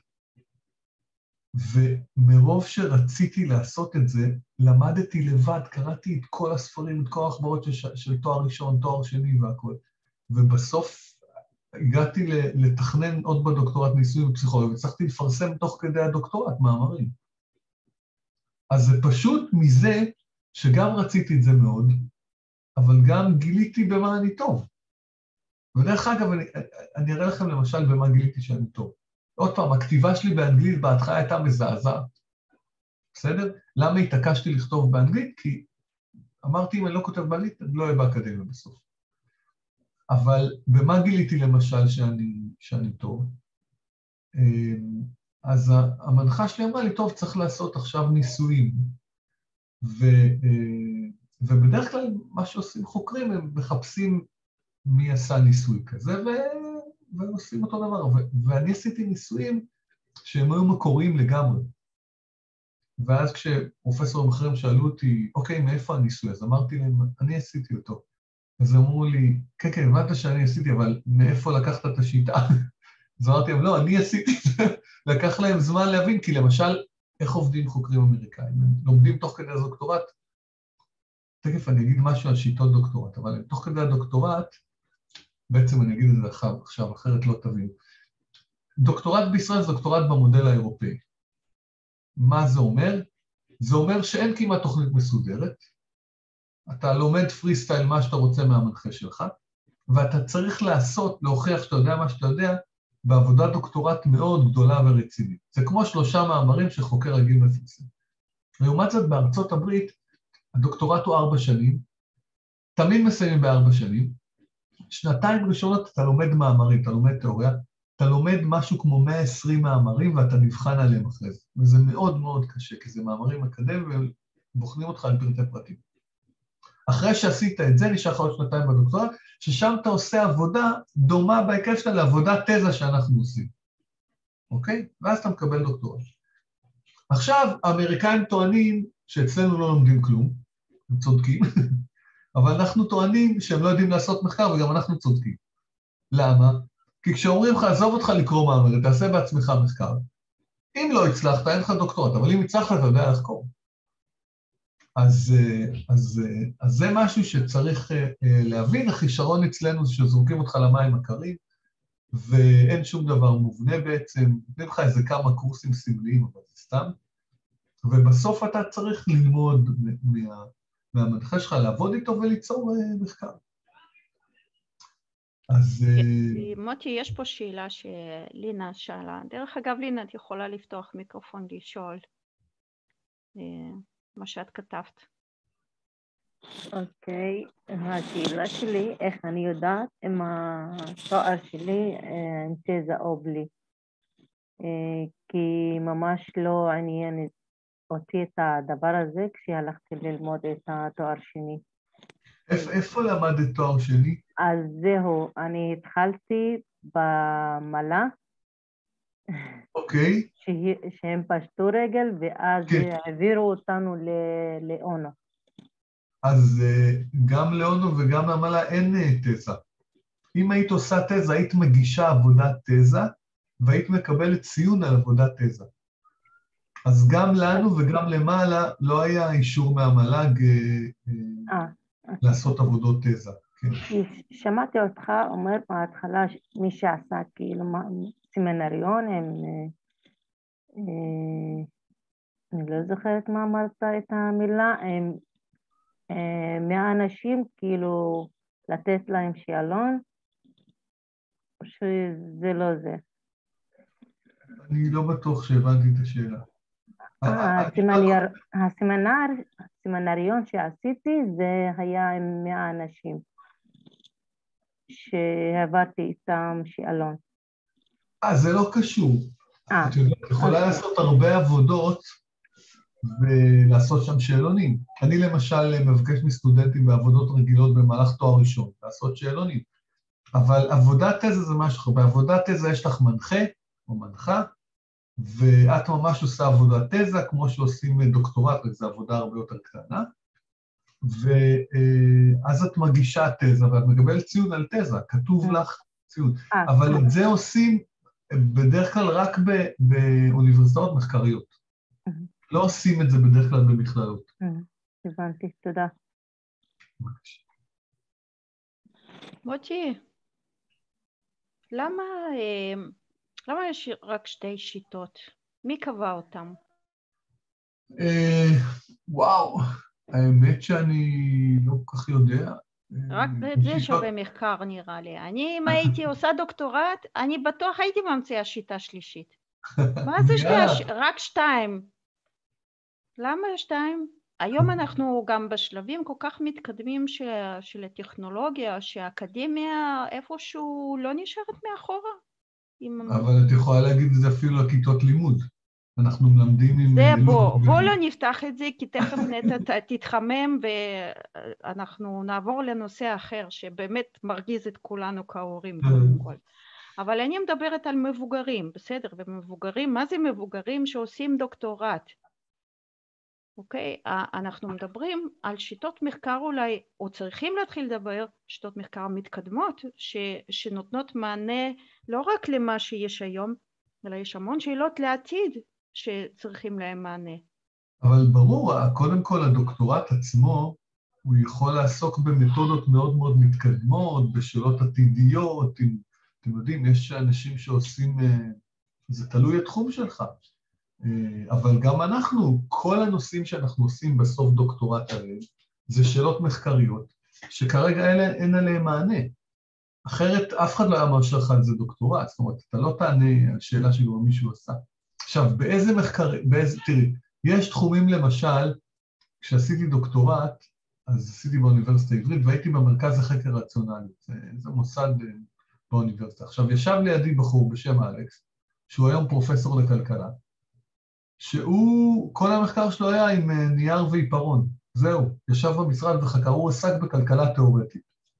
ומרוב שרציתי לעשות את זה, למדתי לבד, קראתי את כל הספרים, את כל החברות של תואר ראשון, תואר שני והכל. ובסוף הגעתי לתכנן עוד בדוקטורט ניסוי בפסיכולוגיה, וצריכתי לפרסם תוך כדי הדוקטורט מאמרים. אז זה פשוט מזה שגם רציתי את זה מאוד, אבל גם גיליתי במה אני טוב. ודרך אגב, אני אראה לכם למשל במה גיליתי שאני טוב. עוד פעם, הכתיבה שלי באנגלית בהתחלה הייתה מזעזעת. בסדר? למה התעקשתי לכתוב באנגלית? כי אמרתי, אם אני לא כותב באנגלית, אני לא אהיה באקדמיה בסוף. אבל במה גיליתי למשל שאני טוב? אז המנחה שלי אמרה לי, טוב, צריך לעשות עכשיו ניסויים. ובדרך כלל מה שעושים חוקרים, הם מחפשים מי עשה ניסוי כזה, ועושים אותו דבר. ואני עשיתי ניסויים שהם היו מקוריים לגמרי. ואז כשפרופסורים אחרים שאלו אותי, אוקיי, מאיפה הניסוי? אז אמרתי להם, אני עשיתי אותו. אז אמרו לי, כן, כן, הבנת שאני עשיתי, אבל מאיפה לקחת את השיטה? אז אמרתי להם, לא, אני עשיתי את זה. לקח להם זמן להבין, כי למשל, איך עובדים חוקרים אמריקאים? הם לומדים תוך כדי הדוקטורט. תכף אני אגיד משהו על שיטות דוקטורט, אבל תוך כדי הדוקטורט, בעצם אני אגיד את זה עכשיו, אחרת לא תבין. דוקטורט בישראל זה דוקטורט במודל האירופאי. מה זה אומר? זה אומר שאין כמעט תוכנית מסודרת, אתה לומד פרי סטייל מה שאתה רוצה מהמנחה שלך, ואתה צריך להוכיח שאתה יודע מה שאתה יודע, בעבודת דוקטורט מאוד גדולה ורצינית. זה כמו 3 מאמרים שחוקר רגיל מפרסם. לעומת זאת, בארצות הברית, הדוקטורט הוא 4 שנים, תמיד מסיימים ב4 שנים, 2 ראשונות אתה לומד מאמרים, אתה לומד תיאוריה, אתה לומד משהו כמו 120 מאמרים ואתה נבחן עליהם אחרי זה. וזה מאוד מאוד קשה, כי זה מאמרים אקדמיים ובוחנים אותך על פרטי פרטים. אחרי שעשית את זה, נשאר לך עוד 2 בדוקטורט, ששם אתה עושה עבודה דומה בהיקף שלה לעבודת תזה שאנחנו עושים. אוקיי? ואז אתה מקבל דוקטורט. עכשיו, האמריקאים טוענים שאצלנו לא לומדים כלום, הם צודקים, אבל אנחנו טוענים שהם לא יודעים לעשות מחקר וגם אנחנו צודקים. למה? כי כשאומרים לך, עזוב אותך לקרוא מאמר, תעשה בעצמך מחקר. אם לא הצלחת, אין לך דוקטורט, אבל אם הצלחת, אתה יודע לחקור. אז זה משהו שצריך להבין, החישרון אצלנו זה שזורקים אותך למים הקרים, ואין שום דבר מובנה בעצם, נותנים לך איזה כמה קורסים סמליים, אבל זה סתם, ובסוף אתה צריך ללמוד מהמנחה שלך, לעבוד איתו וליצור מחקר. אז... מוטי, יש פה שאלה שלינה שאלה. דרך אגב, לינה, את יכולה לפתוח מיקרופון לשאול מה שאת כתבת. אוקיי, השאלה שלי, איך אני יודעת אם התואר שלי עם תזה או בלי. כי ממש לא עניין אותי את הדבר הזה כשהלכתי ללמוד את התואר שני. איפה למדת תואר שני? אז זהו, אני התחלתי במלה. אוקיי. שהם פשטו רגל ואז העבירו אותנו לאונו. אז גם לאונו וגם למלה אין תזה. אם היית עושה תזה, היית מגישה עבודת תזה, והיית מקבלת ציון על עבודת תזה. אז גם לנו וגם למעלה לא היה אישור מהמל"ג לעשות עבודות תזה. שמעתי אותך אומר בהתחלה מי שעשה כאילו סמינריון, אני לא זוכרת מה אמרת את המילה, 100 אנשים, כאילו לתת להם שאלון, או שזה לא זה? אני לא בטוח שהבנתי את השאלה. הסמינריון שעשיתי זה היה עם 100 אנשים שהעברתי איתם שאלון. זה לא קשור. את יכולה לעשות הרבה עבודות ולעשות שם שאלונים. אני למשל מבקש מסטודנטים בעבודות רגילות במהלך תואר ראשון, לעשות שאלונים. אבל עבודת תזה זה משהו, בעבודת תזה יש לך מנחה או מנחה, ואת ממש עושה עבודת תזה, כמו שעושים דוקטורט, וזו עבודה הרבה יותר קטנה, ואז את מגישה תזה, ואת מקבלת ציון על תזה, כתוב לך ציון. אבל את זה עושים בדרך כלל רק באוניברסיטאות מחקריות. לא עושים את זה בדרך כלל במכללות. הבנתי, תודה. מוטי, למה יש רק 2 שיטות? מי קבע אותם? וואו, האמת שאני לא כל כך יודע. רק זה שווה מחקר נראה לי. אני, אם הייתי עושה דוקטורט, אני בטוח הייתי ממציאה שיטה שלישית. מה זה רק 2? למה 2? היום אנחנו גם בשלבים כל כך מתקדמים של הטכנולוגיה, שהאקדמיה איפשהו לא נשארת מאחורה. אבל את יכולה להגיד את זה אפילו לכיתות לימוד. אנחנו מלמדים עם... זה בוא לא נפתח את זה, כי תכף נטע תתחמם ואנחנו נעבור לנושא אחר, שבאמת מרגיז את כולנו כהורים קודם כל. אבל אני מדברת על מבוגרים, בסדר? ומבוגרים, מה זה מבוגרים שעושים דוקטורט? אוקיי, אנחנו מדברים על שיטות מחקר אולי, או צריכים להתחיל לדבר, שיטות מחקר מתקדמות, שנותנות מענה לא רק למה שיש היום, אלא יש המון שאלות לעתיד שצריכים להם מענה. אבל ברור, קודם כל הדוקטורט עצמו, הוא יכול לעסוק במתודות מאוד מאוד מתקדמות, בשאלות עתידיות, אתם יודעים, יש אנשים שעושים, זה תלוי התחום שלך. אבל גם אנחנו, כל הנושאים שאנחנו עושים בסוף דוקטורט עליהם, זה שאלות מחקריות, שכרגע אין עליהם מענה. אחרת אף אחד לא היה מרשה לך על זה דוקטורט, זאת אומרת, אתה לא תענה על שאלה שגם מישהו עשה. עכשיו, באיזה מחקר, תראי, יש תחומים למשל, כשעשיתי דוקטורט, אז עשיתי באוניברסיטה העברית, והייתי במרכז לחקר רציונליות, זה מוסד באוניברסיטה. עכשיו, ישב לידי בחור בשם אלכס, שהוא היום פרופסור לכלכלה, שהוא, כל המחקר שלו היה עם נייר ועיפרון, זהו, ישב במשרד וחקר, הוא עסק בכלכלה תיאורטית.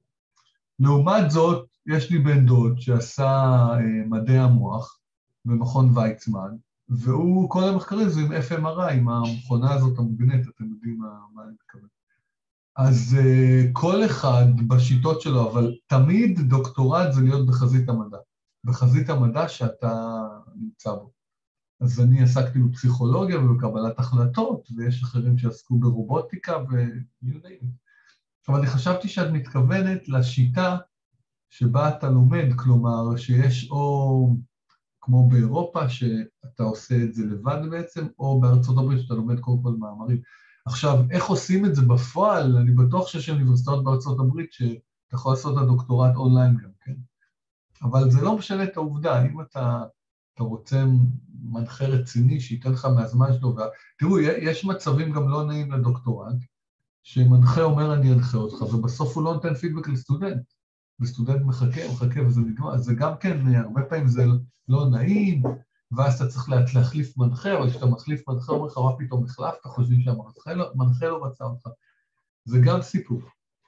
לעומת זאת, יש לי בן דוד שעשה מדעי המוח במכון ויצמן, והוא, כל המחקרים זה עם FMRI, עם המכונה הזאת המוגנטת, אתם יודעים מה אני מתכוון. אז כל אחד בשיטות שלו, אבל תמיד דוקטורט זה להיות בחזית המדע, בחזית המדע שאתה נמצא בו. אז אני עסקתי בפסיכולוגיה ובקבלת החלטות, ויש אחרים שעסקו ברובוטיקה ו-you. אבל אני חשבתי שאת מתכוונת לשיטה שבה אתה לומד, כלומר שיש או כמו באירופה שאתה עושה את זה לבד בעצם, או בארצות הברית שאתה לומד קודם כל מאמרים. עכשיו, איך עושים את זה בפועל? אני בטוח שיש אוניברסיטאות בארצות הברית שאתה יכול לעשות את הדוקטורט אונליין גם, כן? אבל זה לא משנה את העובדה, אם אתה רוצה מנחה רציני שייתן לך מהזמן שלו, תראו, יש מצבים גם לא נעים לדוקטורנט, שמנחה אומר אני אנחה אותך, ובסוף הוא לא נותן פידבק לסטודנט, וסטודנט מחכה וזה נגמר, אז זה גם כן, הרבה פעמים זה לא נעים, ואז אתה צריך להחליף מנחה, אבל כשאתה מחליף מנחה, אומר לך, מה פתאום החלפת, חושבים שהמנחה לא רצה אותך, זה גם סיפור.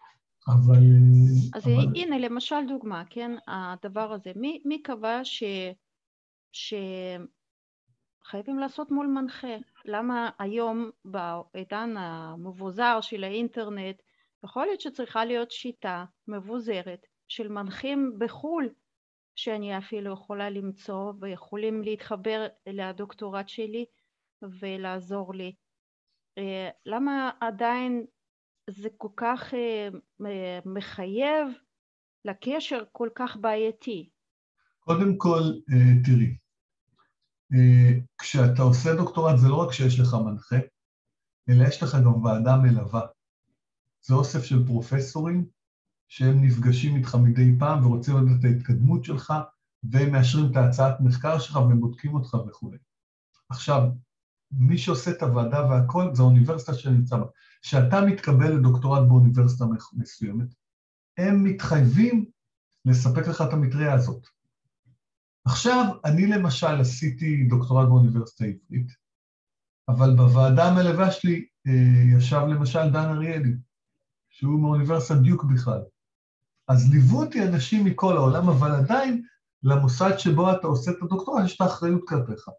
אז הנה, למשל דוגמה, כן, הדבר הזה, מי קבע שחייבים לעשות מול מנחה? למה היום בעידן המבוזר של האינטרנט, יכול להיות שצריכה להיות שיטה מבוזרת של מנחים בחול, שאני אפילו יכולה למצוא ויכולים להתחבר לדוקטורט שלי ולעזור לי. למה עדיין זה כל כך מחייב לקשר כל כך בעייתי? קודם כל, תראי, כשאתה עושה דוקטורט זה לא רק שיש לך מנחה, אלא יש לך גם ועדה מלווה. זה אוסף של פרופסורים שהם נפגשים איתך מדי פעם ורוצים לדעת את ההתקדמות שלך, והם מאשרים את ההצעת מחקר שלך והם בודקים אותך וכו'. עכשיו, מי שעושה את הוועדה והכל זה האוניברסיטה שנמצא בה. כשאתה מתקבל לדוקטורט באוניברסיטה מסוימת, הם מתחייבים לספק לך את המטריה הזאת. עכשיו, אני למשל עשיתי דוקטורט באוניברסיטה העברית, אבל בוועדה המלווה שלי ישב למשל דן אריאלי, שהוא מאוניברסיטת דיוק בכלל. אז ליוו אותי אנשים מכל העולם, אבל עדיין למוסד שבו אתה עושה את הדוקטורט יש את האחריות כלפיך.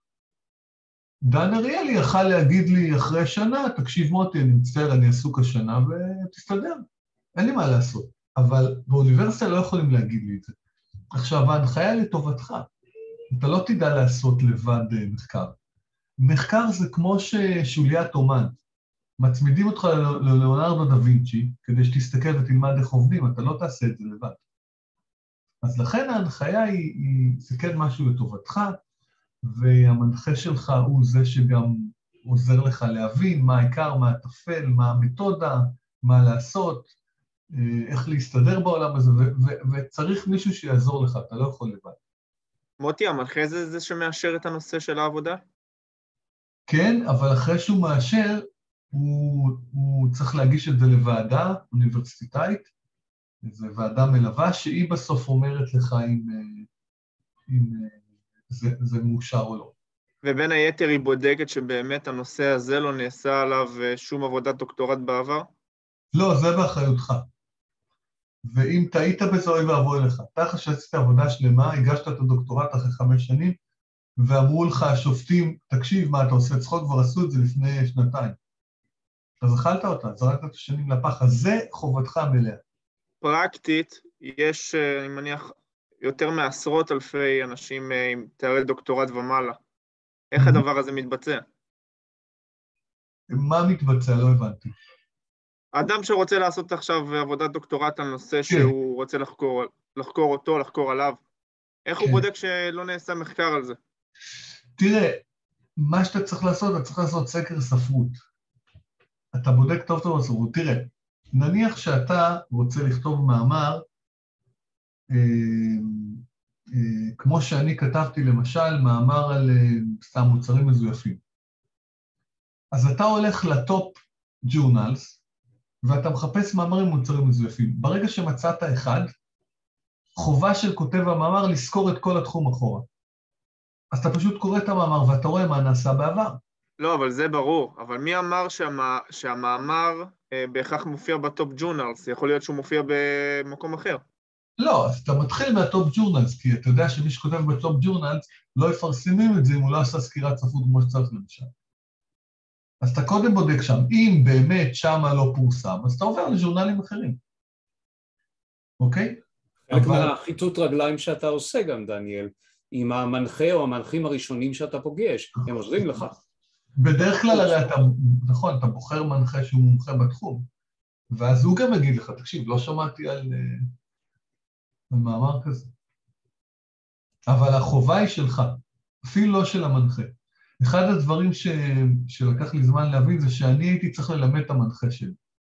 דן אריאלי יכל להגיד לי אחרי שנה, תקשיב מוטי, אני מצטער, אני עסוק השנה ותסתדר, אין לי מה לעשות. אבל באוניברסיטה לא יכולים להגיד לי את זה. עכשיו, ההנחיה לטובתך, אתה לא תדע לעשות לבד מחקר. מחקר זה כמו שוליית אומן. מצמידים אותך ללאונרדו דה וינצ'י, כדי שתסתכל ותלמד איך עובדים, אתה לא תעשה את זה לבד. אז לכן ההנחיה זה כן משהו לטובתך, והמנחה שלך הוא זה שגם עוזר לך להבין מה העיקר, מה הטפל, מה המתודה, מה לעשות, איך להסתדר בעולם הזה, וצריך מישהו שיעזור לך, אתה לא יכול לבד. מוטי, המנחה זה שמאשר את הנושא של העבודה? כן, אבל אחרי שהוא מאשר, הוא צריך להגיש את זה לוועדה אוניברסיטאית, זו ועדה מלווה, שהיא בסוף אומרת לך אם זה מאושר או לא. ובין היתר היא בודקת שבאמת הנושא הזה לא נעשה עליו שום עבודת דוקטורט בעבר? לא, זה באחריותך. ואם טעית בזה, אוי ואבוי לך. אתה שעשית עבודה שלמה, הגשת את הדוקטורט אחרי 5 שנים, ואמרו לך השופטים, תקשיב מה אתה עושה צחוק, כבר עשו את זה לפני 2 אז אכלת אותה, זרקת את השנים לפח, אז זה חובתך מלאה. פרקטית, יש, אני מניח, יותר מעשרות אלפי אנשים עם תארי דוקטורט ומעלה. איך הדבר הזה מתבצע? מה מתבצע? לא הבנתי. האדם שרוצה לעשות עכשיו עבודת דוקטורט על נושא שהוא רוצה לחקור אותו, לחקור עליו, איך הוא בודק שלא נעשה מחקר על זה? תראה, מה שאתה צריך לעשות, אתה צריך לעשות סקר ספרות. אתה בודק טוב טוב בספרות. תראה, נניח שאתה רוצה לכתוב מאמר, כמו שאני כתבתי למשל, מאמר על סתם מוצרים מזויפים. אז אתה הולך לטופ ג'ורנלס, ואתה מחפש מאמרים מוצרים מזויפים. ברגע שמצאת אחד, חובה של כותב המאמר לזכור את כל התחום אחורה. אז אתה פשוט קורא את המאמר ואתה רואה מה נעשה בעבר. לא, אבל זה ברור. אבל מי אמר שהמאמר בהכרח מופיע בטופ ג'ורנלס? יכול להיות שהוא מופיע במקום אחר. לא, אז אתה מתחיל מהטופ ג'ורנלס, כי אתה יודע שמי שכותב בטופ ג'ורנלס לא יפרסמים את זה אם הוא לא עשה סקירת ספרות כמו שצריך למשל. אז אתה קודם בודק שם, אם באמת שמה לא פורסם, אז אתה עובר לז'ורנלים אחרים. אוקיי? חלק מהחיתות רגליים שאתה עושה גם, דניאל, עם המנחה או המנחים הראשונים שאתה פוגש, הם עוזרים לך. בדרך כלל הרי אתה, נכון, אתה בוחר מנחה שהוא מומחה בתחום, ואז הוא גם יגיד לך, תקשיב, לא שמעתי על מאמר כזה. אבל החובה היא שלך, אפילו לא של המנחה. אחד הדברים שלקח לי זמן להבין זה שאני הייתי צריך ללמד את המנחה שלי.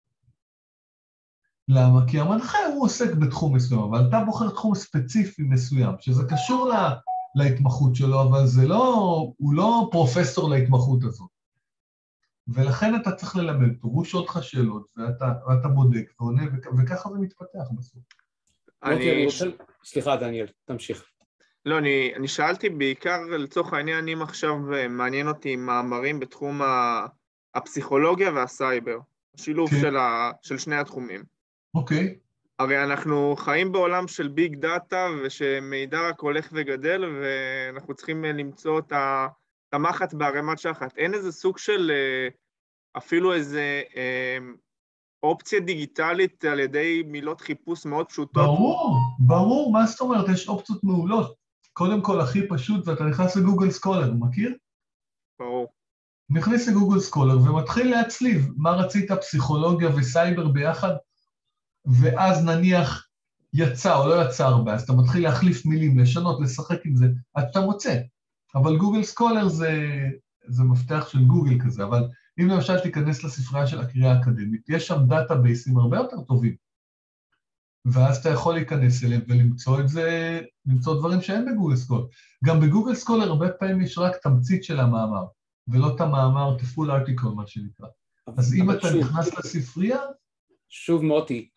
למה? כי המנחה הוא עוסק בתחום מסוים, אבל אתה בוחר תחום ספציפי מסוים, שזה קשור להתמחות שלו, אבל הוא לא פרופסור להתמחות הזאת. ולכן אתה צריך ללמד, הוא שואל אותך שאלות, ואתה בודק ועונה, וככה זה מתפתח בסוף. סליחה, דניאל, תמשיך. לא, אני שאלתי בעיקר לצורך העניין, אם עכשיו מעניין אותי מאמרים בתחום הפסיכולוגיה והסייבר, השילוב של שני התחומים. אוקיי. הרי אנחנו חיים בעולם של ביג דאטה, ושמידע רק הולך וגדל, ואנחנו צריכים למצוא את המחט בערימת שחת. אין איזה סוג של אפילו איזה אופציה דיגיטלית על ידי מילות חיפוש מאוד פשוטות? ברור, מה זאת אומרת? יש אופציות מעולות. קודם כל, הכי פשוט, ואתה נכנס לגוגל סקולר, מכיר? ברור. נכנס לגוגל סקולר ומתחיל להצליב מה רצית פסיכולוגיה וסייבר ביחד, ואז נניח יצא או לא יצא הרבה, אז אתה מתחיל להחליף מילים, לשנות, לשחק עם זה, אז אתה מוצא. אבל גוגל סקולר זה מפתח של גוגל כזה, אבל אם למשל תיכנס לספרייה של הקריאה האקדמית, יש שם דאטאבייסים הרבה יותר טובים, ואז אתה יכול להיכנס אליהם ולמצוא את זה, למצוא דברים שאין בגוגל סקולר. גם בגוגל סקולר הרבה פעמים יש רק תמצית של המאמר, ולא את המאמר, את full article, מה שנקרא. אז אם אתה נכנס לספרייה... שוב מוטי,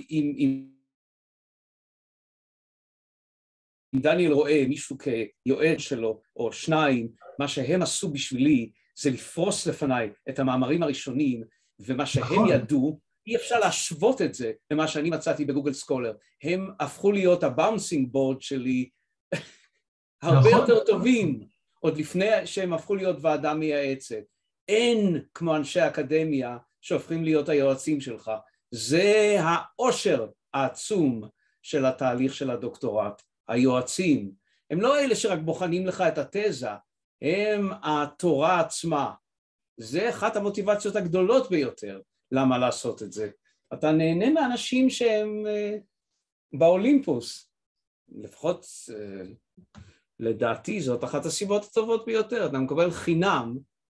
אם דניאל רואה מישהו כיועץ שלו, או שניים, מה שהם עשו בשבילי, זה לפרוס לפניי את המאמרים הראשונים, ומה שהם ידעו, אי אפשר להשוות את זה למה שאני מצאתי בגוגל סקולר. הם הפכו להיות הבאונסינג בורד שלי, הרבה יותר טובים, עוד לפני שהם הפכו להיות ועדה מייעצת. אין כמו אנשי אקדמיה שהופכים להיות היועצים שלך. זה העושר העצום של התהליך של הדוקטורט. היועצים, הם לא אלה שרק בוחנים לך את התזה, הם התורה עצמה. זה אחת המוטיבציות הגדולות ביותר. למה לעשות את זה? אתה נהנה מאנשים שהם באולימפוס. לפחות לדעתי זאת אחת הסיבות הטובות ביותר. אתה מקבל חינם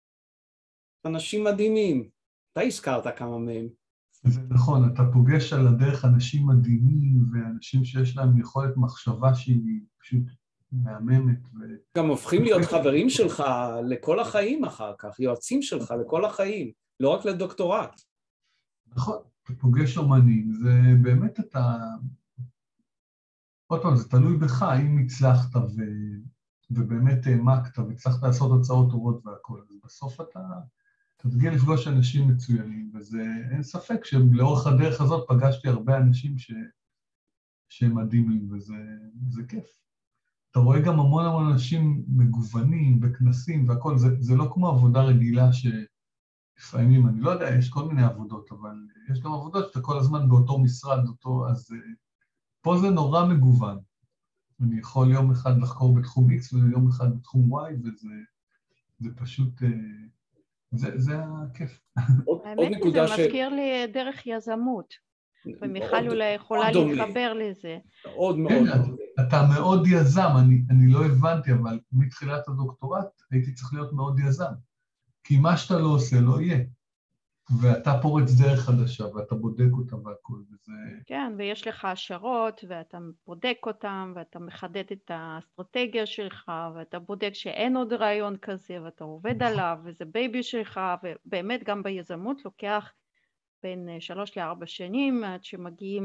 אנשים מדהימים. אתה הזכרת כמה מהם. זה נכון, אתה פוגש על הדרך אנשים מדהימים ואנשים שיש להם יכולת מחשבה שהיא פשוט מהממת. גם הופכים להיות חברים שלך לכל החיים אחר כך, יועצים שלך לכל החיים, לא רק לדוקטורט. נכון, אתה פוגש אומנים, זה באמת אתה... עוד פעם, זה תלוי בך, אם הצלחת ובאמת העמקת והצלחת לעשות הוצאות טובות והכל, אז בסוף אתה תגיע לפגוש אנשים מצוינים, וזה אין ספק שלאורך הדרך הזאת פגשתי הרבה אנשים שהם מדהימים, וזה כיף. אתה רואה גם המון אנשים מגוונים בכנסים והכל, זה לא כמו עבודה רגילה לפעמים, אני לא יודע, יש כל מיני עבודות, אבל יש גם עבודות שאתה כל הזמן באותו משרד, אז פה זה נורא מגוון. אני יכול יום אחד לחקור בתחום X ויום אחד בתחום Y, וזה פשוט, זה הכיף. האמת היא, זה מזכיר לי דרך יזמות, ומיכל אולי יכולה להתחבר לזה. מאוד מאוד. אתה מאוד יזם, אני לא הבנתי, אבל מתחילת הדוקטורט הייתי צריך להיות מאוד יזם. כי מה שאתה לא עושה לא יהיה, ואתה פורץ דרך חדשה, ואתה בודק אותה והכל, וזה... כן, ויש לך השערות, ואתה בודק אותם, ואתה מחדד את האסטרטגיה שלך, ואתה בודק שאין עוד רעיון כזה, ואתה עובד עליו, וזה בייבי שלך, ובאמת גם ביזמות לוקח בין 3 ל4 שנים, עד שמגיעים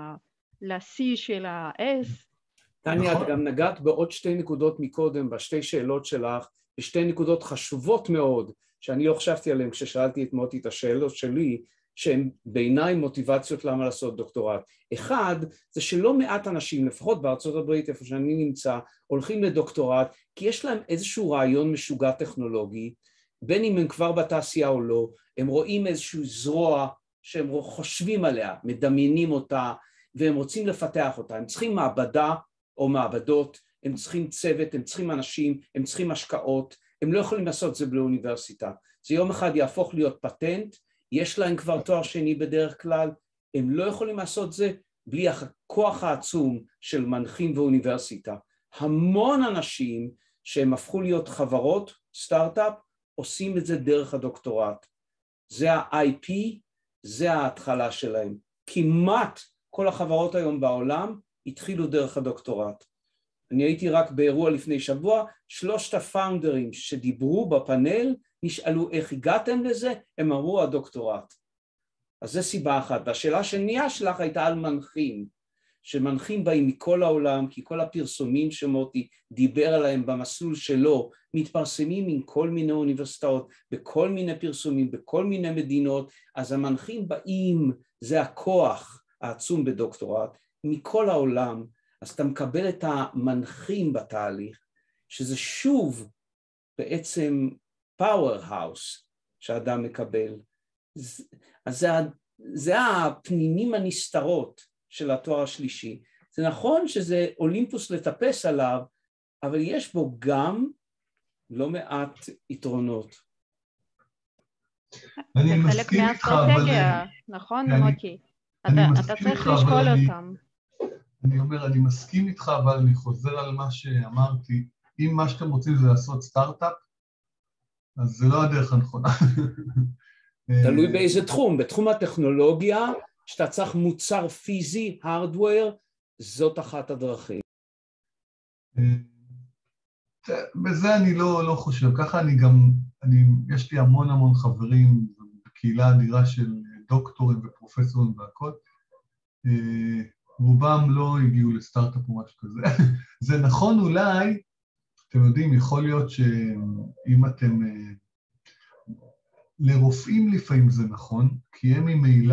ל-C של ה-S. טניה, את גם נגעת בעוד 2 נקודות מקודם, בשתי שאלות שלך, ושתי נקודות חשובות מאוד, שאני לא חשבתי עליהן כששאלתי את מוטי את השאלות שלי, שהן בעיניי מוטיבציות למה לעשות דוקטורט. אחד, זה שלא מעט אנשים, לפחות בארצות הברית, איפה שאני נמצא, הולכים לדוקטורט, כי יש להם איזשהו רעיון משוגע טכנולוגי, בין אם הם כבר בתעשייה או לא, הם רואים איזשהו זרוע שהם חושבים עליה, מדמיינים אותה, והם רוצים לפתח אותה. הם צריכים מעבדה או מעבדות, הם צריכים צוות, הם צריכים אנשים, הם צריכים השקעות, הם לא יכולים לעשות זה בלי אוניברסיטה. זה יום אחד יהפוך להיות פטנט, יש להם כבר תואר שני בדרך כלל, הם לא יכולים לעשות זה בלי הכוח העצום של מנחים ואוניברסיטה. המון אנשים שהם הפכו להיות חברות, סטארט-אפ, עושים את זה דרך הדוקטורט. זה ה-IP, זה ההתחלה שלהם. כמעט כל החברות היום בעולם התחילו דרך הדוקטורט. אני הייתי רק באירוע לפני שבוע, 3 הפאונדרים שדיברו בפאנל, נשאלו איך הגעתם לזה, הם אמרו הדוקטורט. אז זה סיבה אחת. והשאלה השנייה שלך הייתה על מנחים, שמנחים באים מכל העולם, כי כל הפרסומים שמוטי דיבר עליהם במסלול שלו, מתפרסמים עם כל מיני אוניברסיטאות, בכל מיני פרסומים, בכל מיני מדינות, אז המנחים באים, זה הכוח העצום בדוקטורט, מכל העולם, אז אתה מקבל את המנחים בתהליך, שזה שוב בעצם powerhouse שאדם מקבל. אז זה הפנינים הנסתרות של התואר השלישי. זה נכון שזה אולימפוס לטפס עליו, אבל יש בו גם לא מעט יתרונות. זה חלק מהאסטרטגיה, נכון מוטי? אתה צריך לשקול אותם. אני אומר, אני מסכים איתך, אבל אני חוזר על מה שאמרתי. אם מה שאתם רוצים זה לעשות סטארט-אפ, אז זה לא הדרך הנכונה. תלוי באיזה תחום. בתחום הטכנולוגיה, שאתה צריך מוצר פיזי, hardware, זאת אחת הדרכים. בזה אני לא חושב. ככה יש לי המון חברים בקהילה אדירה של דוקטורים ופרופסורים והכל. רובם לא הגיעו לסטארט-אפ או משהו כזה. זה נכון אולי, אתם יודעים, יכול להיות שאם אתם... לרופאים לפעמים זה נכון, כי הם ממילא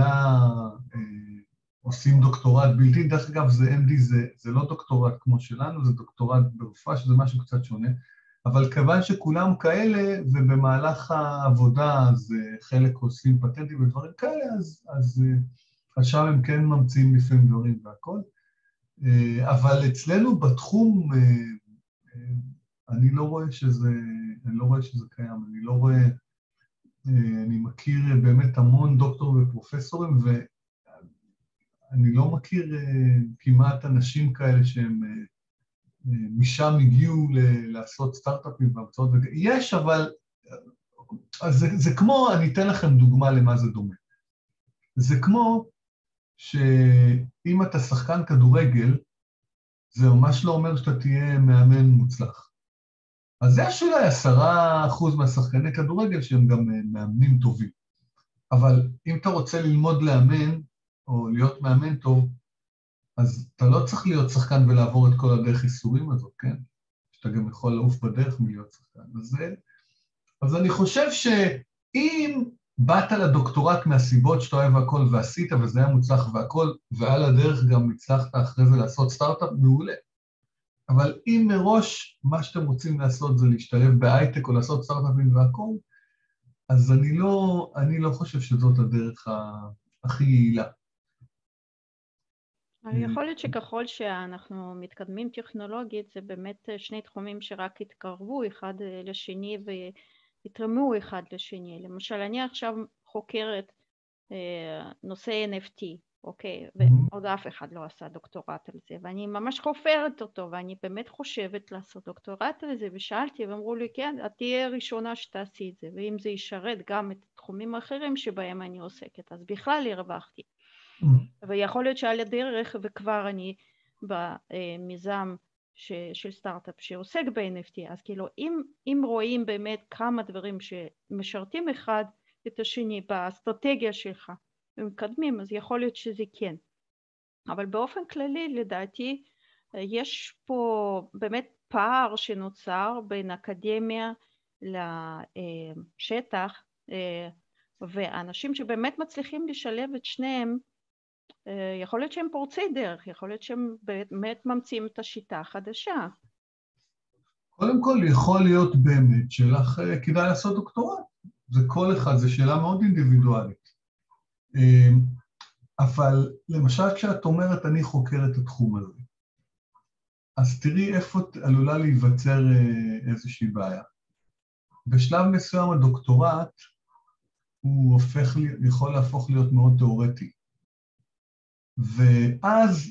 עושים דוקטורט בלתי, דרך אגב זה MD, זה לא דוקטורט כמו שלנו, זה דוקטורט ברפואה, שזה משהו קצת שונה, אבל כיוון שכולם כאלה, ובמהלך העבודה, אז חלק עושים פטנטים ודברים כאלה, אז עכשיו הם כן ממציאים לפעמים דברים והכל, אבל אצלנו בתחום, אני לא רואה שזה קיים, אני מכיר באמת המון דוקטורים ופרופסורים, ואני לא מכיר כמעט אנשים כאלה שהם משם הגיעו לעשות סטארט-אפים והמצאות. יש, אבל זה כמו, אני אתן לכם דוגמה למה זה דומה. זה כמו שאם אתה שחקן כדורגל, זה ממש לא אומר שאתה תהיה מאמן מוצלח. אז יש אולי 10% מהשחקני כדורגל שהם גם מאמנים טובים. אבל אם אתה רוצה ללמוד לאמן, או להיות מאמן טוב, אז אתה לא צריך להיות שחקן ולעבור את כל הדרך איסורים הזאת, כן? שאתה גם יכול לעוף בדרך מלהיות שחקן. אז אני חושב שאם באת לדוקטורט מהסיבות שאתה אוהב הכל ועשית, וזה היה מוצלח והכל, ועל הדרך גם הצלחת אחרי זה לעשות סטארט-אפ, מעולה. אבל אם מראש מה שאתם רוצים לעשות זה להשתלב בהייטק או לעשות סטארט-אפים והכל, אז אני לא חושב שזאת הדרך הכי יעילה. יכול להיות שככל שאנחנו מתקדמים טכנולוגית, זה באמת שני תחומים שרק התקרבו אחד לשני ויתרמו אחד לשני. למשל, אני עכשיו חוקרת נושא NFT, אוקיי, ועוד אף אחד לא עשה דוקטורט על זה, ואני ממש חופרת אותו, ואני באמת חושבת לעשות דוקטורט על זה, ושאלתי, ואמרו לי, כן, את תהיה ראשונה שתעשי את זה, ואם זה ישרת גם את התחומים האחרים שבהם אני עוסקת, אז בכלל הרווחתי. ויכול להיות שעל הדרך, וכבר אני במיזם של סטארט-אפ שעוסק ב-NFT, אז כאילו, אם רואים באמת כמה דברים שמשרתים אחד את השני באסטרטגיה שלך, ומקדמים, אז יכול להיות שזה כן. אבל באופן כללי, לדעתי, יש פה באמת פער שנוצר בין אקדמיה לשטח, ואנשים שבאמת מצליחים לשלב את שניהם, יכול להיות שהם פורצי דרך, יכול להיות שהם באמת ממציאים את השיטה החדשה. קודם כל, יכול להיות באמת שלך כדאי לעשות דוקטורט. זה כל אחד, זו שאלה מאוד אינדיבידואלית. אבל למשל כשאת אומרת אני חוקר את התחום הזה, אז תראי איפה עלולה להיווצר איזושהי בעיה. בשלב מסוים הדוקטורט הוא יכול להפוך להיות מאוד תיאורטי. ואז,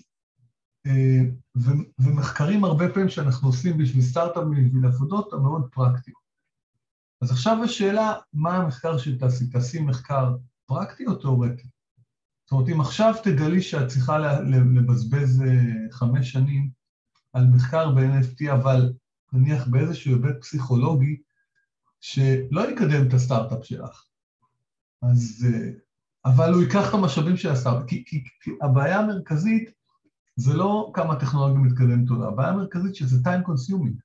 ומחקרים הרבה פעמים שאנחנו עושים בשביל סטארט-אפ בשביל עבודות המאוד פרקטיות. אז עכשיו השאלה, מה המחקר שתעשי? תעשי מחקר פרקטי או תיאורטי? זאת אומרת, אם עכשיו תגלי שאת צריכה לבזבז 5 שנים על מחקר ב-NFT, אבל נניח באיזשהו היבט פסיכולוגי, שלא יקדם את הסטארט-אפ שלך. אז, אבל הוא ייקח את המשאבים של הסטארט-אפ, כי הבעיה המרכזית זה לא כמה טכנולוגיה מתקדמת או לא, הבעיה המרכזית שזה time consuming.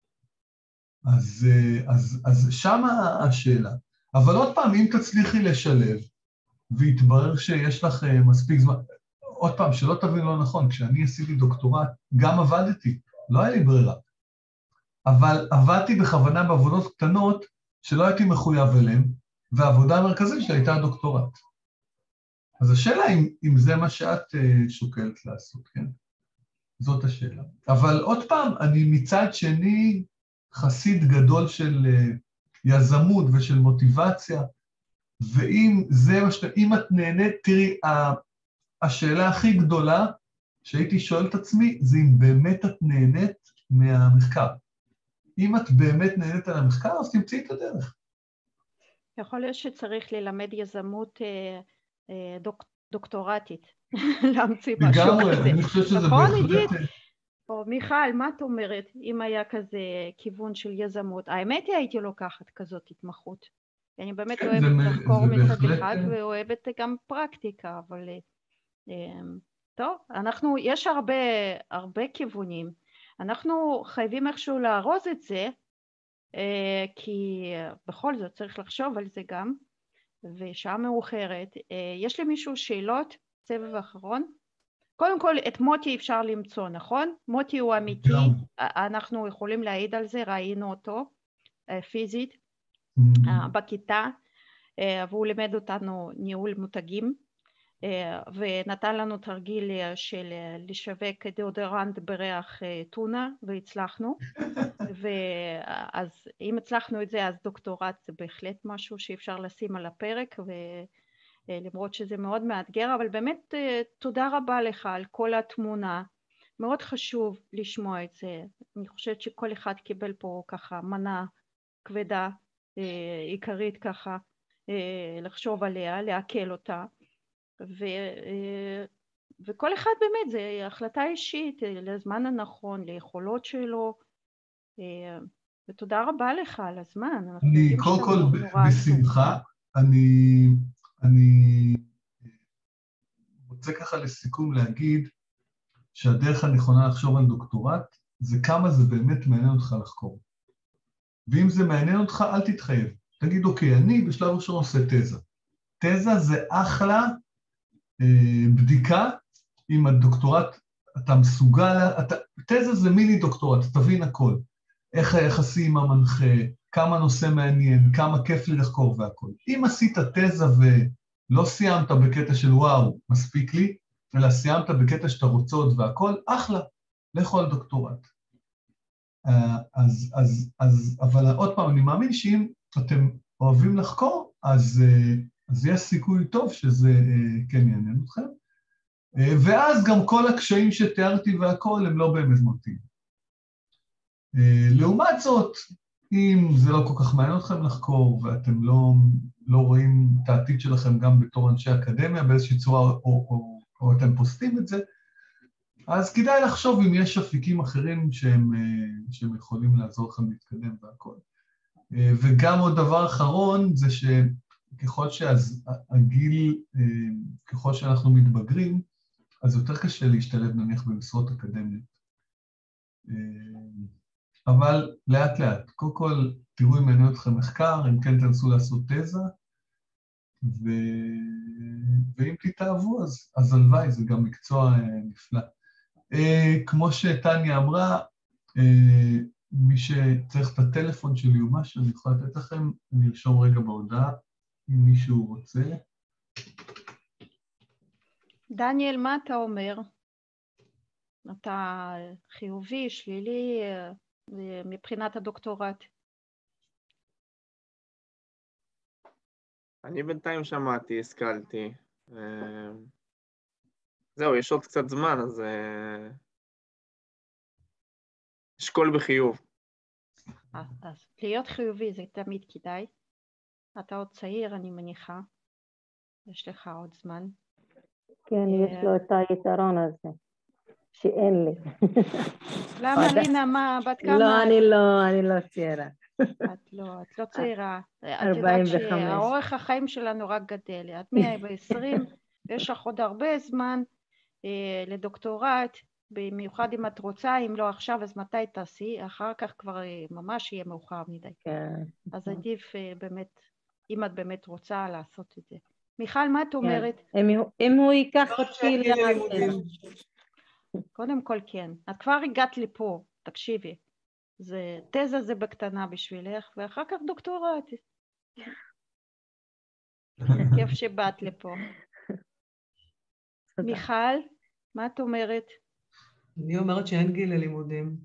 אז שמה השאלה. אבל עוד פעם, אם תצליחי לשלב, והתברר שיש לך מספיק זמן, עוד פעם, שלא תבין לא נכון, כשאני עשיתי דוקטורט, גם עבדתי, לא היה לי ברירה. אבל עבדתי בכוונה בעבודות קטנות, שלא הייתי מחויב אליהם, והעבודה המרכזית שלי הייתה הדוקטורט. אז השאלה אם זה מה שאת שוקלת לעשות, כן? זאת השאלה. אבל עוד פעם, אני מצד שני חסיד גדול של יזמות ושל מוטיבציה, ואם זה מה אם את נהנית, תראי, השאלה הכי גדולה שהייתי שואל את עצמי, זה אם באמת את נהנית מהמחקר. אם את באמת נהנית על המחקר, אז תמצאי את הדרך. יכול להיות שצריך ללמד יזמות דוקטורטית, להמציא משהו כזה. לגמרי, אני חושב שזה נכון, בהחלט... או מיכל, מה את אומרת, אם היה כזה כיוון של יזמות? האמת היא הייתי לוקחת כזאת התמחות. אני באמת אוהבת לחקור מצד אחד, ואוהבת גם פרקטיקה, אבל טוב, יש הרבה כיוונים. אנחנו חייבים איכשהו לארוז את זה, כי בכל זאת צריך לחשוב על זה גם, ושעה מאוחרת. יש למישהו שאלות? סבב האחרון? קודם כל, את מוטי אפשר למצוא, נכון? מוטי הוא אמיתי, אנחנו יכולים להעיד על זה, ראינו אותו פיזית בכיתה, והוא לימד אותנו ניהול מותגים, ונתן לנו תרגיל של לשווק דאודורנט בריח טונה, והצלחנו. ואז אם הצלחנו את זה, אז דוקטורט זה בהחלט משהו שאפשר לשים על הפרק, למרות שזה מאוד מאתגר, אבל באמת תודה רבה לך על כל התמונה, מאוד חשוב לשמוע את זה. אני חושבת שכל אחד קיבל פה ככה מנה כבדה, עיקרית ככה, לחשוב עליה, להקל אותה, וכל אחד באמת זה החלטה אישית, לזמן הנכון, ליכולות שלו, ותודה רבה לך על הזמן. אני קודם כל בשמחה, אני רוצה ככה לסיכום להגיד שהדרך הנכונה לחשוב על דוקטורט זה כמה זה באמת מעניין אותך לחקור. ואם זה מעניין אותך, אל תתחייב. תגיד, אוקיי, אני בשלב ראשון עושה תזה. תזה זה אחלה בדיקה אם הדוקטורט, אתה מסוגל, תזה זה מיני דוקטורט, תבין הכל. איך היחסים עם המנחה, כמה נושא מעניין, כמה כיף לי לחקור והכל. אם עשית תזה ולא סיימת בקטע של וואו, מספיק לי, אלא סיימת בקטע שאתה רוצה עוד והכל, אחלה, לכו על דוקטורט. אבל עוד פעם, אני מאמין שאם אתם אוהבים לחקור, אז יש סיכוי טוב שזה כן יעניין אתכם. ואז גם כל הקשיים שתיארתי והכל הם לא באמת מרתיעים. לעומת זאת, אם זה לא כל כך מעניין אתכם לחקור, ואתם לא רואים את העתיד שלכם גם בתור אנשי אקדמיה באיזושהי צורה, או אתם פוסטים את זה, אז כדאי לחשוב אם יש אפיקים אחרים שהם יכולים לעזור לכם להתקדם והכל. וגם עוד דבר אחרון, זה שככל שהגיל, ככל שאנחנו מתבגרים, אז יותר קשה להשתלב נניח במשרות אקדמיות. אבל לאט לאט, קודם כל תראו אם מעניין אתכם מחקר, אם כן תנסו לעשות תזה, ואם תתאהבו אז הלוואי, זה גם מקצוע נפלא. כמו שטניה אמרה, מי שצריך את הטלפון שלי או משהו, אני יכול לתת לכם, אני ארשום רגע בהודעה, אם מישהו רוצה. דניאל, מה אתה אומר? אתה חיובי, שלילי, מבחינת הדוקטורט? אני בינתיים שמעתי, השכלתי. זהו, יש עוד קצת זמן, אז אשכול בחיוב. אז להיות חיובי זה תמיד כדאי. אתה עוד צעיר, אני מניחה. יש לך עוד זמן. כן, יש לו את היתרון הזה, שאין לי. למה לינה, מה, בת כמה? לא, אני לא צעירה. את לא צעירה. 45. את יודעת שהאורך החיים שלנו רק גדל. את 120, ויש לך עוד הרבה זמן לדוקטורט, במיוחד אם את רוצה, אם לא עכשיו, אז מתי תעשי? אחר כך כבר ממש יהיה מאוחר מדי. כן. אז עדיף באמת, אם את באמת רוצה לעשות את זה. מיכל, מה את אומרת? אם הוא ייקח אותי ללימודים. קודם כל כן. את כבר הגעת לפה, תקשיבי. תזה זה בקטנה בשבילך, ואחר כך דוקטורט. כיף שבאת לפה. מיכל, מה את אומרת? אני אומרת שאין גיל ללימודים.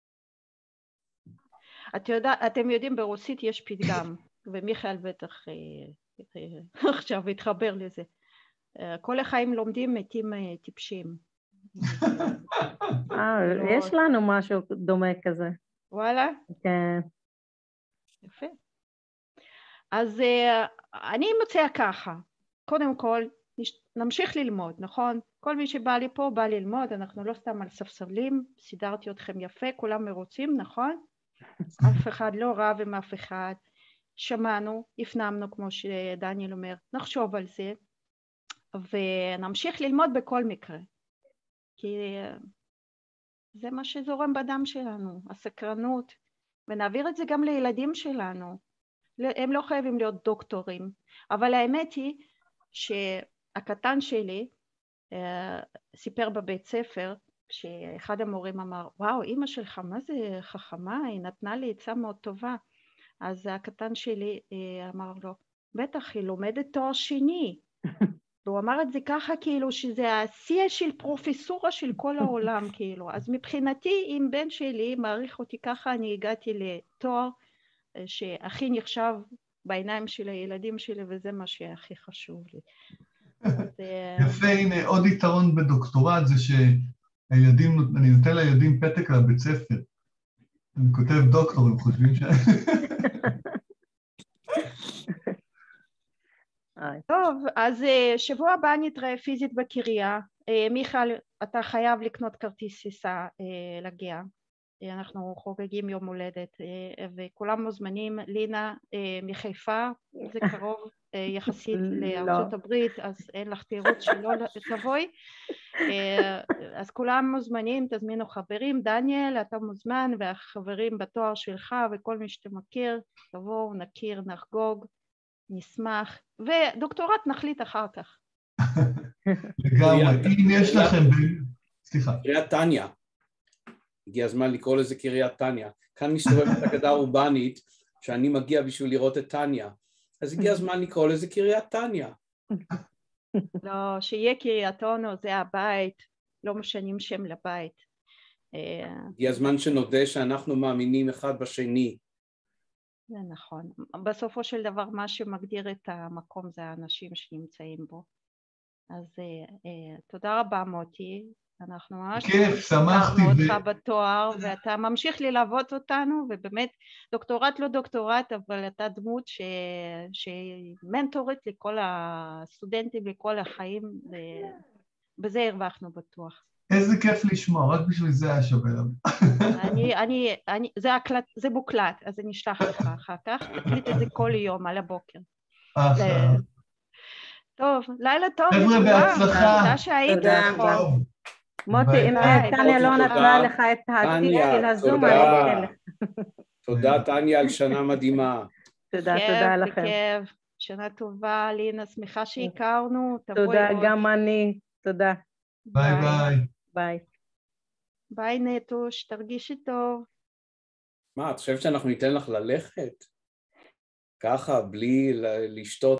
אתם יודעים, ברוסית יש פתגם, ומיכאל בטח עכשיו התחבר לזה. כל החיים לומדים מתים טיפשים. יש לנו משהו דומה כזה. וואלה? כן. יפה. אז אני מציעה ככה, קודם כל נמשיך ללמוד, נכון? כל מי שבא לי פה בא ללמוד, אנחנו לא סתם על ספסלים, סידרתי אתכם יפה, כולם מרוצים, נכון? אף אחד לא רב עם אף אחד, שמענו, הפנמנו כמו שדניאל אומר, נחשוב על זה ונמשיך ללמוד בכל מקרה, כי זה מה שזורם בדם שלנו, הסקרנות, ונעביר את זה גם לילדים שלנו. הם לא חייבים להיות דוקטורים, אבל האמת היא שהקטן שלי סיפר בבית ספר, כשאחד המורים אמר, וואו, אמא שלך מה זה חכמה, היא נתנה לי עצה מאוד טובה. אז הקטן שלי אמר לו, בטח, היא לומדת תואר שני. והוא אמר את זה ככה כאילו שזה השיא של פרופסורה של כל העולם כאילו. אז מבחינתי אם בן שלי מעריך אותי ככה, אני הגעתי לתואר שהכי נחשב בעיניים של הילדים שלי, וזה מה שהכי חשוב לי. יפה, הנה עוד יתרון בדוקטורט זה שהילדים, אני נותן לילדים פתק על הבית ספר. אני כותב דוקטור, הם חושבים ש... טוב, אז שבוע הבא נתראה פיזית בקריה. מיכל, אתה חייב לקנות כרטיס טיסה להגיע. אנחנו חוגגים יום הולדת, וכולם מוזמנים. לינה מחיפה, זה קרוב יחסית לארצות הברית, אז אין לך תירוץ שלא תבואי. אז כולם מוזמנים, תזמינו חברים. דניאל, אתה מוזמן, והחברים בתואר שלך וכל מי שאתה מכיר, תבואו, נכיר, נחגוג, נשמח, ודוקטורט נחליט אחר כך. לגמרי, אם יש לכם... סליחה. קריית טניה. הגיע הזמן לקרוא לזה קריית טניה. כאן מסתובבת אגדה אורבנית שאני מגיע בשביל לראות את טניה. אז הגיע הזמן לקרוא לזה קריית טניה. לא, שיהיה קריית אונו, זה הבית, לא משנים שם לבית. הגיע הזמן שנודה שאנחנו מאמינים אחד בשני. זה נכון. בסופו של דבר מה שמגדיר את המקום זה האנשים שנמצאים בו. אז תודה רבה מוטי. אנחנו ממש שמחתי אותך בתואר, ואתה ממשיך ללוות אותנו, ובאמת דוקטורט לא דוקטורט, אבל אתה דמות שהיא מנטורית לכל הסטודנטים, לכל החיים, ובזה הרווחנו בטוח. איזה כיף לשמוע, רק בשביל זה היה שווה לנו. זה מוקלט, אז אני אשלח לך אחר כך, תקליט את זה כל יום על הבוקר. טוב, לילה טוב. חבר'ה, בהצלחה. תודה שהיית. תודה. מוטי, אם טניה לא נתנה לך את הטיפ של הזום, אני אתן לך. תודה טניה על שנה מדהימה. תודה לכם. בכיף, שנה טובה, לינה, שמחה שהכרנו. תודה, גם אני. תודה. ביי ביי. ביי. ביי נטוש, תרגישי טוב. מה, את חושבת שאנחנו ניתן לך ללכת? ככה, בלי לשתות?